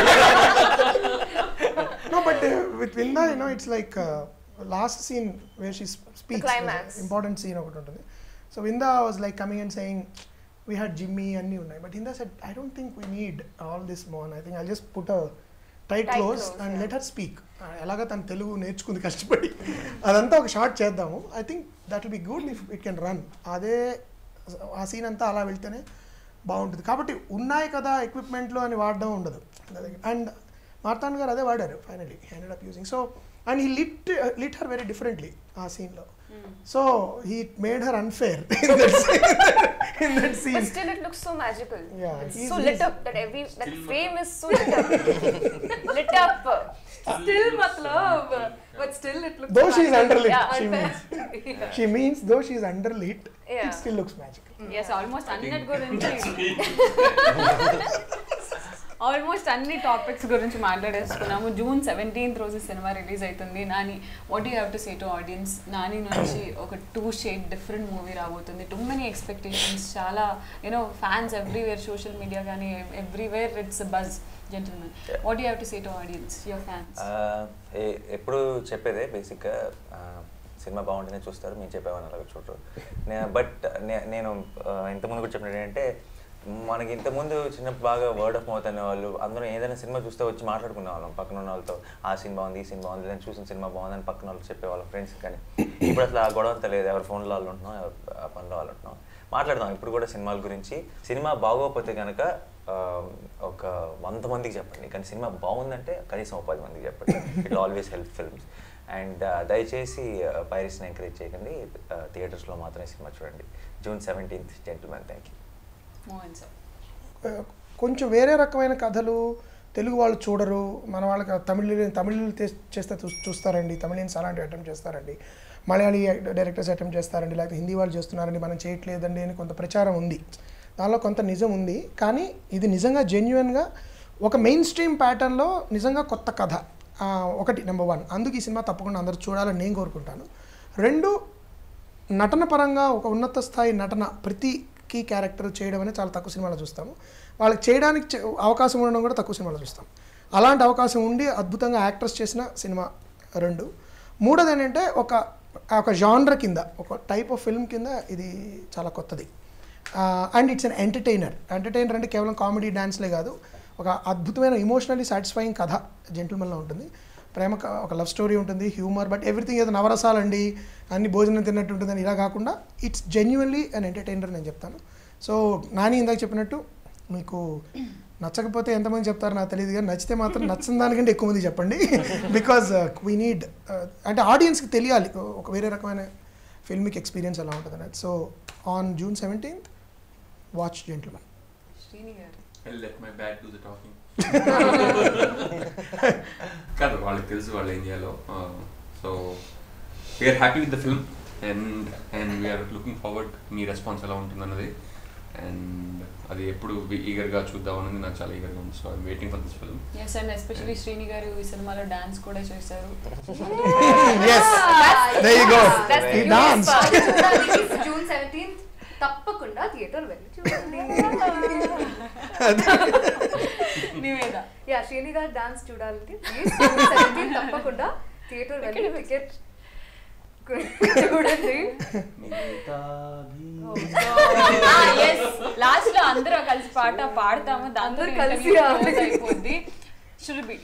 No, but with Vinda, it's like last scene where she speaks. The climax. Important scene ఒకటి ఉంటుంది. So Vinda was like coming and saying, we had Jimmy and you, but Vinda said, I don't think we need all this more. I think I'll just put a tight close and let her speak. ఎలాగా తను తెలుగు నేర్చుకుంది కష్టపడి అదంతా ఒక short చేద్దాము. I think that will be good if it can run. అదే ఆ scene అంతా అలా వెళ్తేనే బాగుంటుంది. కాబట్టి ఉన్నాయి కదా ఎక్విప్మెంట్లో అని వాడడం ఉండదు. అండ్ మార్తాండ్ గారు అదే వాడారు finally handed up using. So and he lit her very differently ఆ సీన్లో. So he made her unfair in that scene. But still it looks so magical. Yeah, It's he's- so lit up that that frame is so lit up. Lit up. Still matlab, but still it looks Though she is magical. underlit, Yeah. she means. Yeah. She means though she is underlit, Yeah. it still looks magical. Yes almost అన్ని topics గురించి మాట్లాడేసుకున్నాము. June 17th రోజు సినిమా release అవుతుంది. Nani, what you have to say to audience? Nani నుంచి ఒక 2 shade different movie రాబోతుంది. Too many expectations, చాలా you know fans everywhere, social media కానీ everywhere it's buzz. Gentleman, what you have to say to audience, your fans? ఎప్పుడు చెప్పేదే బేసిక్గా cinema బాగుంటేనే చూస్తారు, మేము చెప్పేవాళ్ళని అలాగే చూడరు. బట్ నేను ఇంతకుముందు కూడా చెప్పినట్టు ఏంటంటే మనకి ఇంతకుముందు చిన్నప్పుడు బాగా వర్డ్ ఆఫ్ మౌత్ అనేవాళ్ళు, అందరం ఏదైనా సినిమా చూస్తే వచ్చి మాట్లాడుకునే వాళ్ళం పక్కన ఉన్న వాళ్ళతో, ఆ సీన్ బాగుంది, ఈ సీన్ బాగుంది, నేను చూసిన సినిమా బాగుందని పక్కన వాళ్ళు చెప్పేవాళ్ళం ఫ్రెండ్స్. కానీ ఇప్పుడు అసలు ఆ గొడవ అంతా లేదు. ఎవరు ఫోన్లో వాళ్ళు ఉంటున్నాం, ఎవరు పనిలో వాళ్ళు ఉంటున్నాం, మాట్లాడదాం. ఇప్పుడు కూడా సినిమాల గురించి. సినిమా బాగోకపోతే కనుక ఒక 100 మందికి చెప్పండి, కానీ సినిమా బాగుందంటే కనీసం 10 మందికి చెప్పండి. It always help films. And దయచేసి పైరసీని ఎంకరేజ్ చేయకండి, థియేటర్స్లో మాత్రమే సినిమా చూడండి. June 17th, Gentleman. Thank you. Mohan sir, కొంచెం వేరే రకమైన కథలు తెలుగు వాళ్ళు చూడరు, మన వాళ్ళకి తమిళ చేస్తే చూస్తారండి, తమిళియన్స్ అలాంటివి అటెంప్ట్ చేస్తారండి, మలయాళీ డైరెక్టర్స్ అటెంప్ట్ చేస్తారండి, లేకపోతే హిందీ వాళ్ళు చేస్తున్నారండి, మనం చేయట్లేదండి అని కొంత ప్రచారం ఉంది. దానిలో కొంత నిజం ఉంది. కానీ ఇది నిజంగా జెన్యున్గా ఒక మెయిన్ స్ట్రీమ్ ప్యాటర్న్లో నిజంగా కొత్త కథ. ఒకటి నెంబర్ 1, అందుకు ఈ సినిమా తప్పకుండా అందరూ చూడాలని నేను కోరుకుంటాను. 2, నటన పరంగా ఒక ఉన్నత స్థాయి నటన ప్రతి కీ క్యారెక్టర్ చేయడం అనేది చాలా తక్కువ సినిమాలో చూస్తాము. వాళ్ళకి చేయడానికి అవకాశం ఉండడం కూడా తక్కువ సినిమాలో చూస్తాం. అలాంటి అవకాశం ఉండి అద్భుతంగా యాక్టర్స్ చేసిన సినిమా 2. 3వది ఏంటంటే ఒక జానర్ కింద, ఒక టైప్ ఆఫ్ ఫిల్మ్ కింద ఇది చాలా కొత్తది. అండ్ ఇట్స్ అన్ ఎంటర్టైనర్ అంటే కేవలం కామెడీ డ్యాన్స్లే కాదు, ఒక అద్భుతమైన ఇమోషనల్లీ సాటిస్ఫైయింగ్ కథ జెంటిల్మెన్లో ఉంటుంది. ప్రేమ, ఒక లవ్ స్టోరీ ఉంటుంది, హ్యూమర్, బట్ ఎవ్రీథింగ్ ఏదో నవరసాలండి, అన్ని భోజనం తిన్నట్టు ఉంటుందని ఇలా కాకుండా ఇట్స్ జెన్యున్లీ అన్ ఎంటర్టైనర్ నేను చెప్తాను. సో నాని ఇందాక చెప్పినట్టు మీకు నచ్చకపోతే ఎంతమంది చెప్తారో నాకు తెలియదు, కానీ నచ్చితే మాత్రం నచ్చిన దానికంటే ఎక్కువ మంది చెప్పండి. బికాజ్ వీ నీడ్ అంటే ఆడియన్స్కి తెలియాలి ఒక వేరే రకమైన ఫిల్మిక్ ఎక్స్పీరియన్స్ ఎలా ఉంటుంది అనేది. So on June 17th, watch Gentleman. Srini garu, I'll let my bat do the talking. కాదు, వాళ్ళకి తెలుసు వాళ్ళు ఏం చేయాలో. So we're happy with the film and we're looking forward మీ రెస్పాన్స్ ఎలా ఉంటుంది అన్నది. అండ్ అది ఎప్పుడు ఈగర్గా చూద్దాం అన్నది నాకు చాలా ఈగర్గా ఉంది. So I'm waiting for this film. Yes, and especially Srini garu ఈ సినిమాలో డాన్స్ కూడా చేశారు. Yes, there you go. He danced. June 17th తప్పకుండా థియేటర్ వెళ్ళి చూడండి. నివేద, యా, శ్రీని గారు డాన్స్ చూడాలంటే ప్లీజ్ June 17th తప్పకుండా థియేటర్ వెళ్ళి టికెట్ చూడండి. లాస్ట్ లో అందరూ కలిసి పాట పాడతాము, దాంతో కలిసి అయిపోద్ది. సురభి,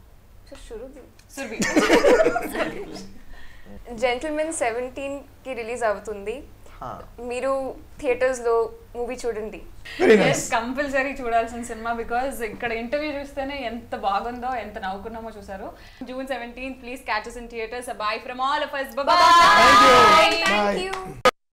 జెంటిల్మెన్ 17కి రిలీజ్ అవుతుంది. మీరు థియేటర్స్లో మూవీ చూడండి. కంపల్సరీ చూడాల్సిన సినిమా. బికాస్ ఇక్కడ ఇంటర్వ్యూ చూస్తేనే ఎంత బాగుందో, ఎంత నవ్వుకున్నామో చూసారు. June 17th, please catch us in theaters. Bye from all of us. Bye. Thank you. Thank you.